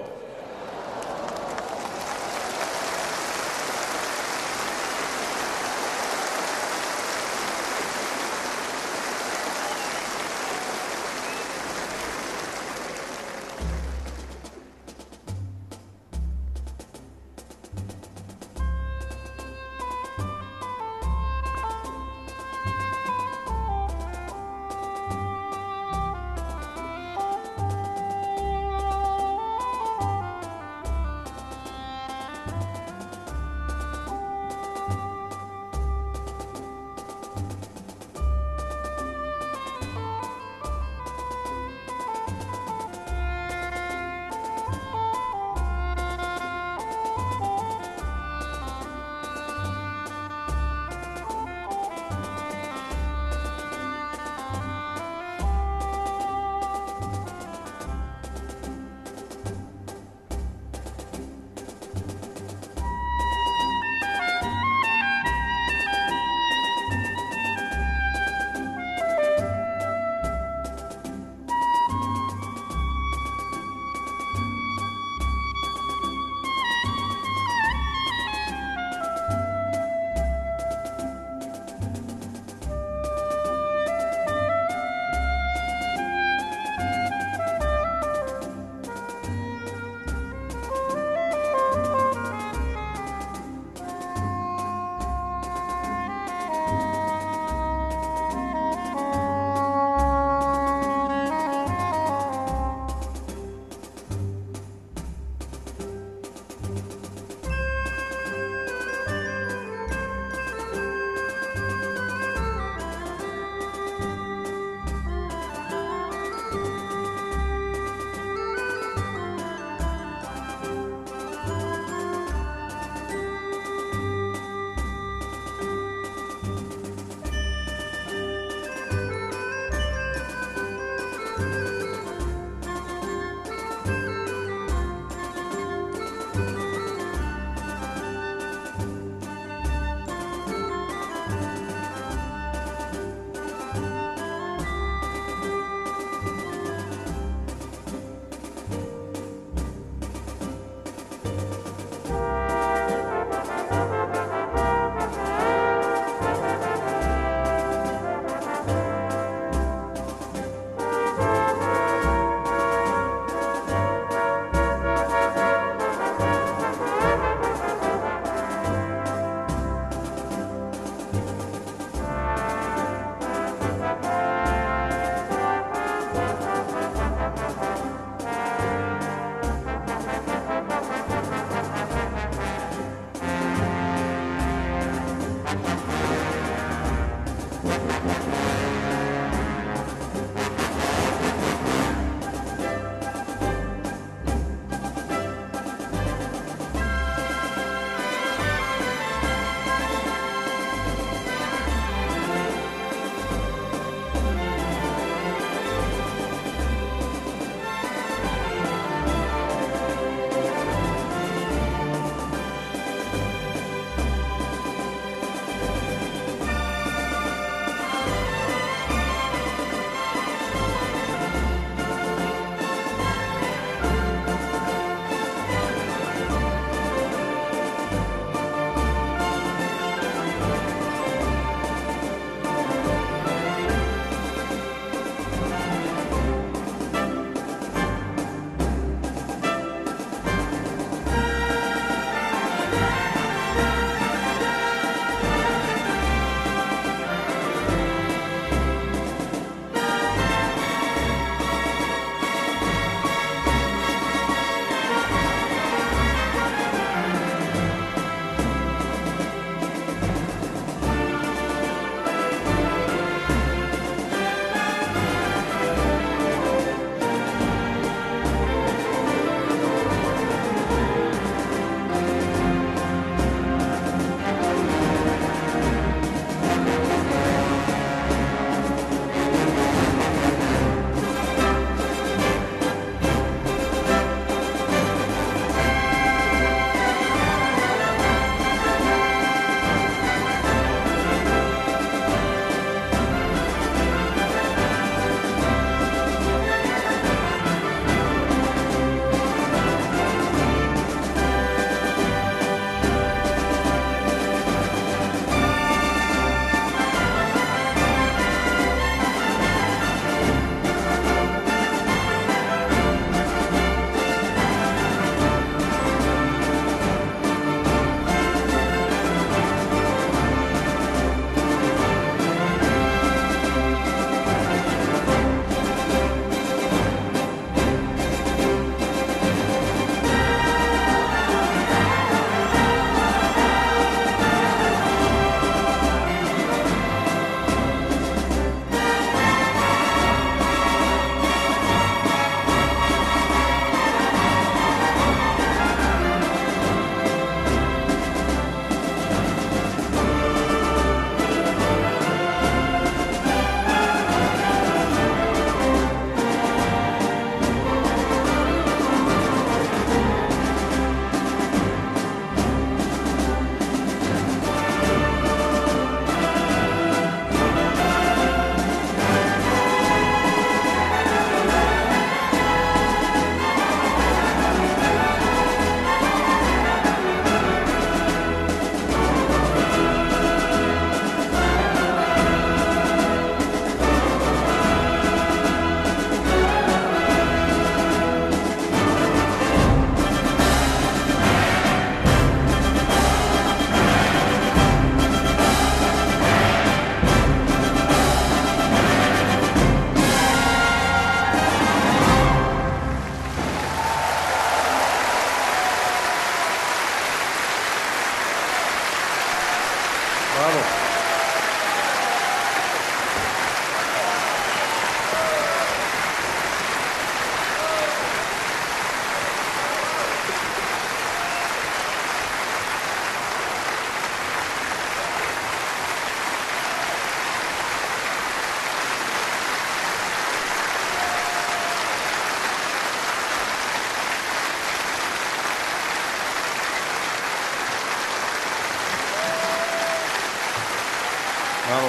Bravo.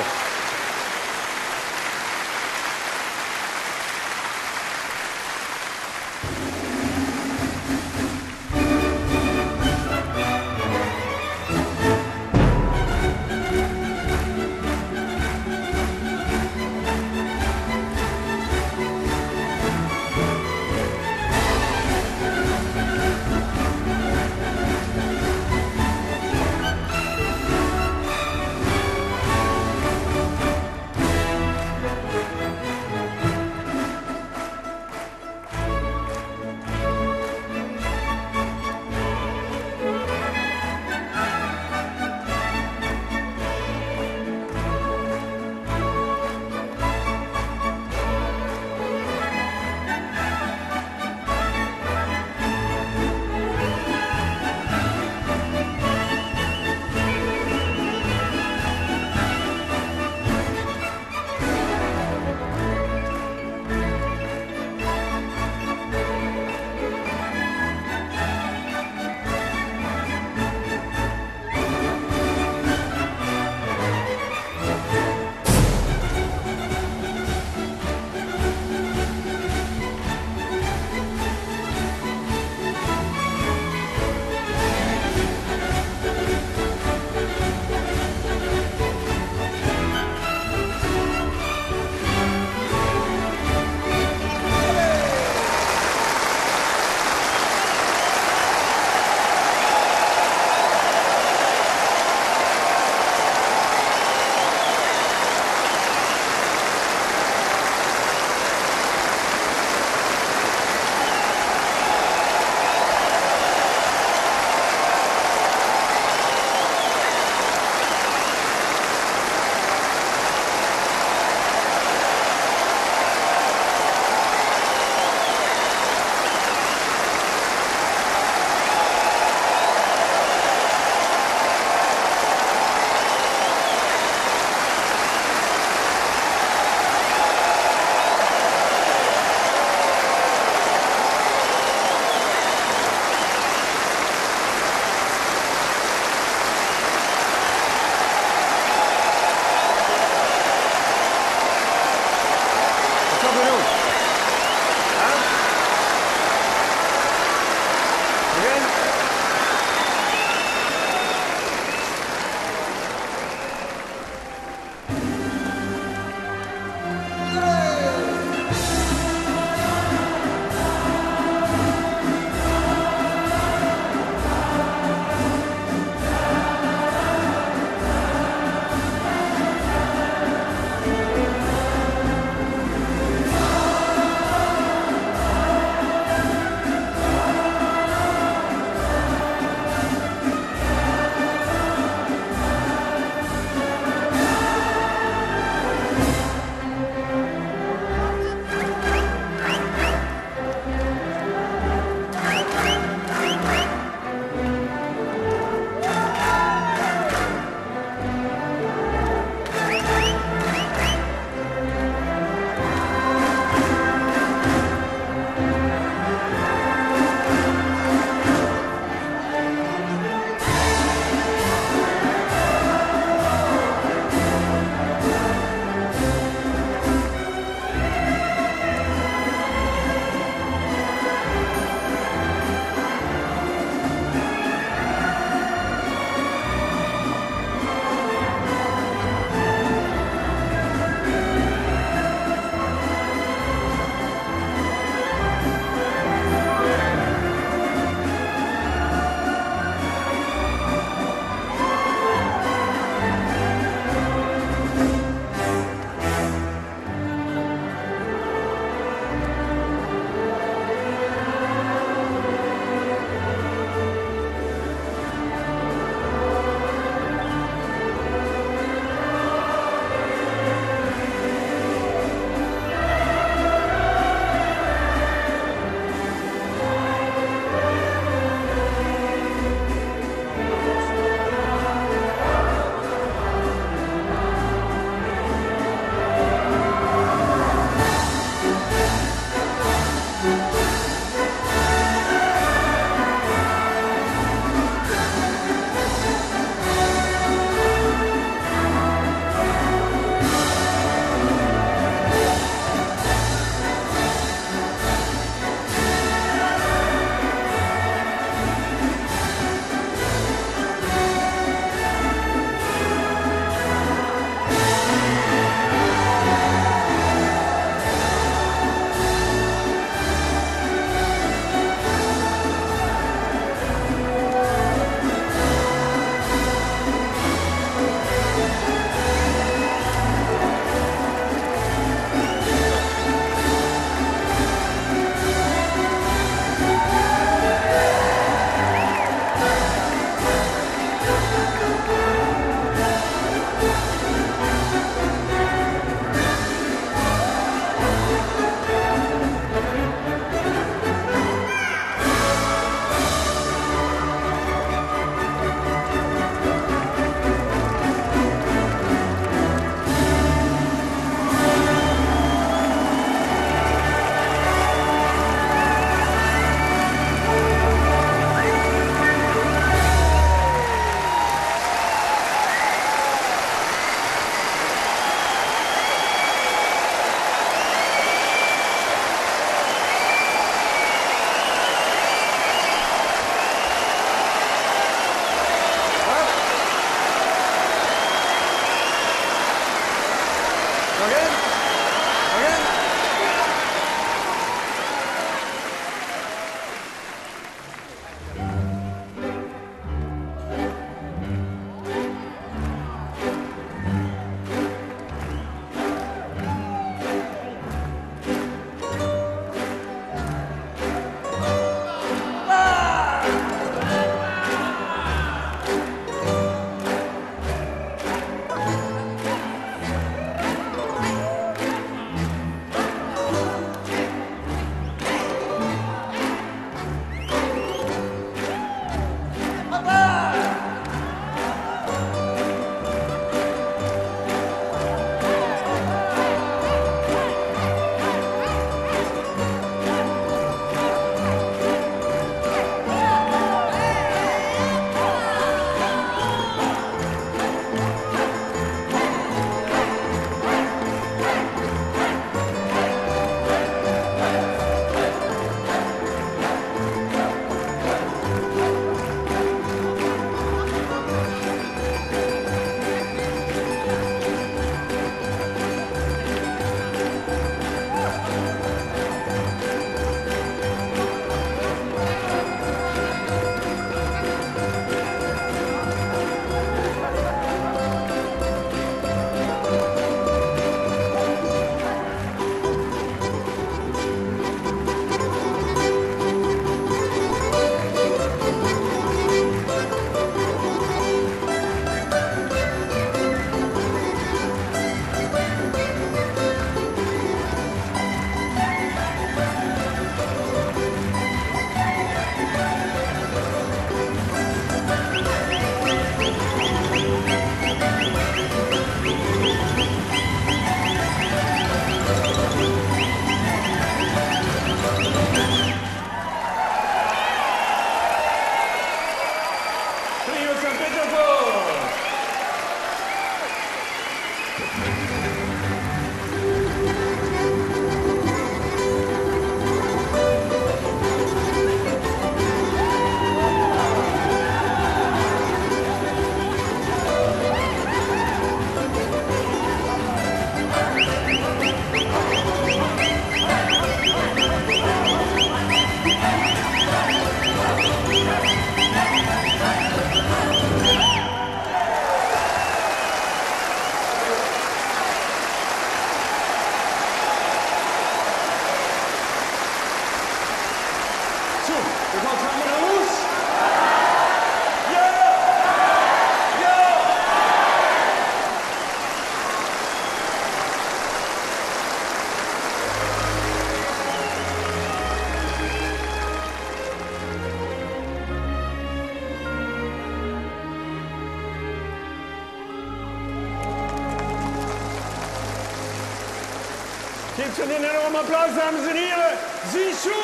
Gebt schon den enormen Applaus, haben Sie hier, Sichu!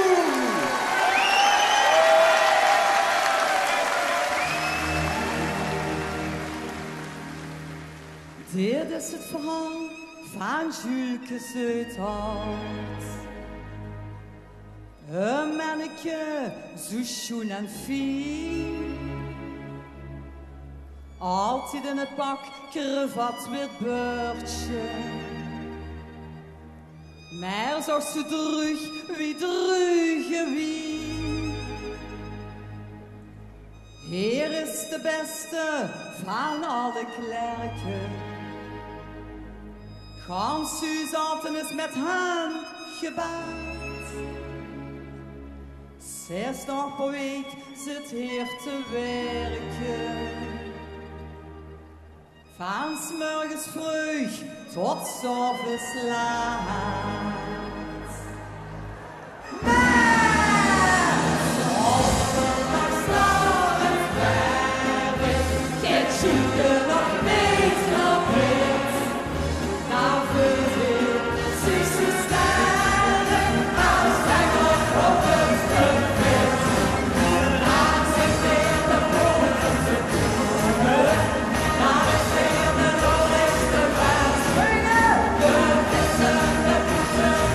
Dit is het verhaal van Julke Zeuthout. Een manneke, zo schoon en fijn. Altijd in het pak, kravat met beurtje. Maar zag ze terug, wie terug wie. Hier is de beste van alle klerken. Gans Suzanne is met hen gebaat. Zes dag per week zit hier te werken. Van 's morgens vroeg tot 's avonds laat. Maar zondags naar het werk, gaat Julke nog niet naar bed. Nou wil ze zich zo stellen als hij nog op het bed. Dan zit weer de boven te doen. Dan is weer de doorlichte waard. De vissen, de voeten.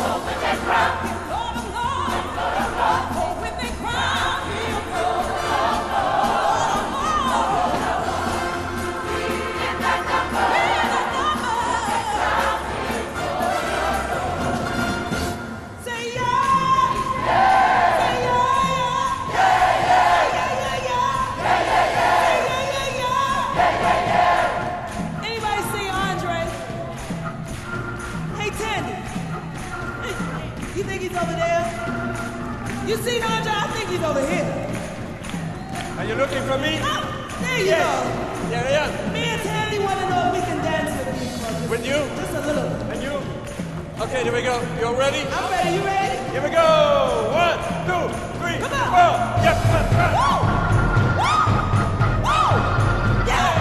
You see, Andre, I think he's over here. Are you looking for me? Oh, there you Yes. go. Yeah, yeah. Me and Tandy want to know if we can dance with you. for just- With you? Just a little. And you? Okay, here we go. You all ready? I'm ready. You ready? Here we go. One, two, three, Come on. four. Yep, one, one. Woo! Woo! Woo! Yeah!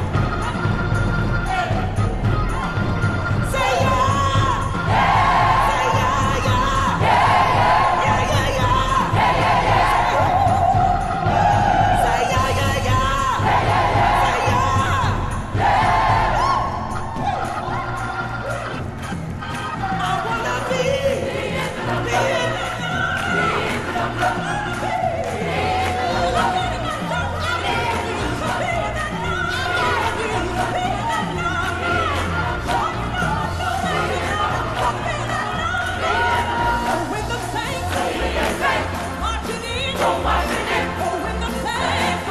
Say yeah! Say yeah, yeah! Yeah, yeah, yeah! Say yeah, yeah, yeah! Say yeah! I wanna be, with the saints, marching in, oh, with the saints,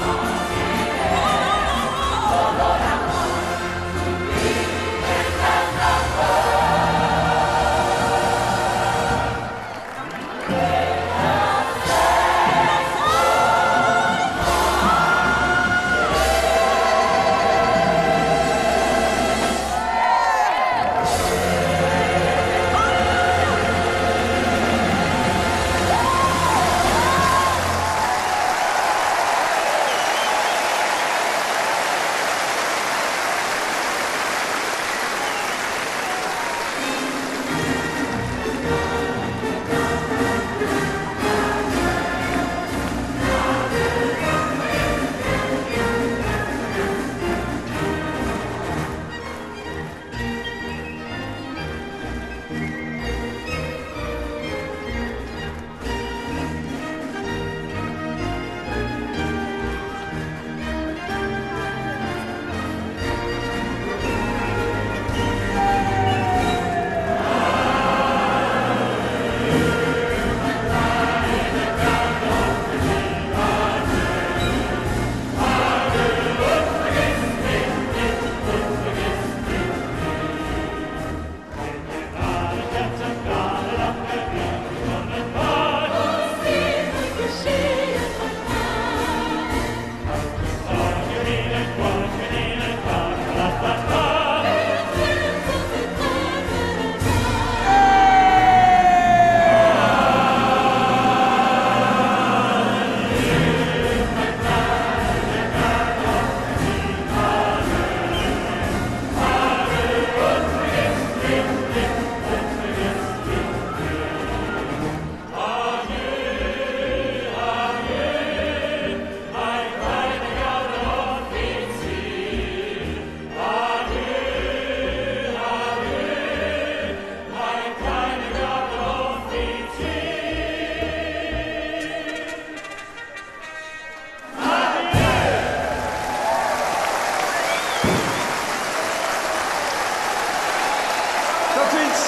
Tot ziens.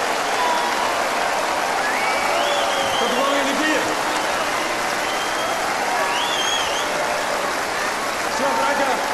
Tot de volgende keer. Zo, lekker.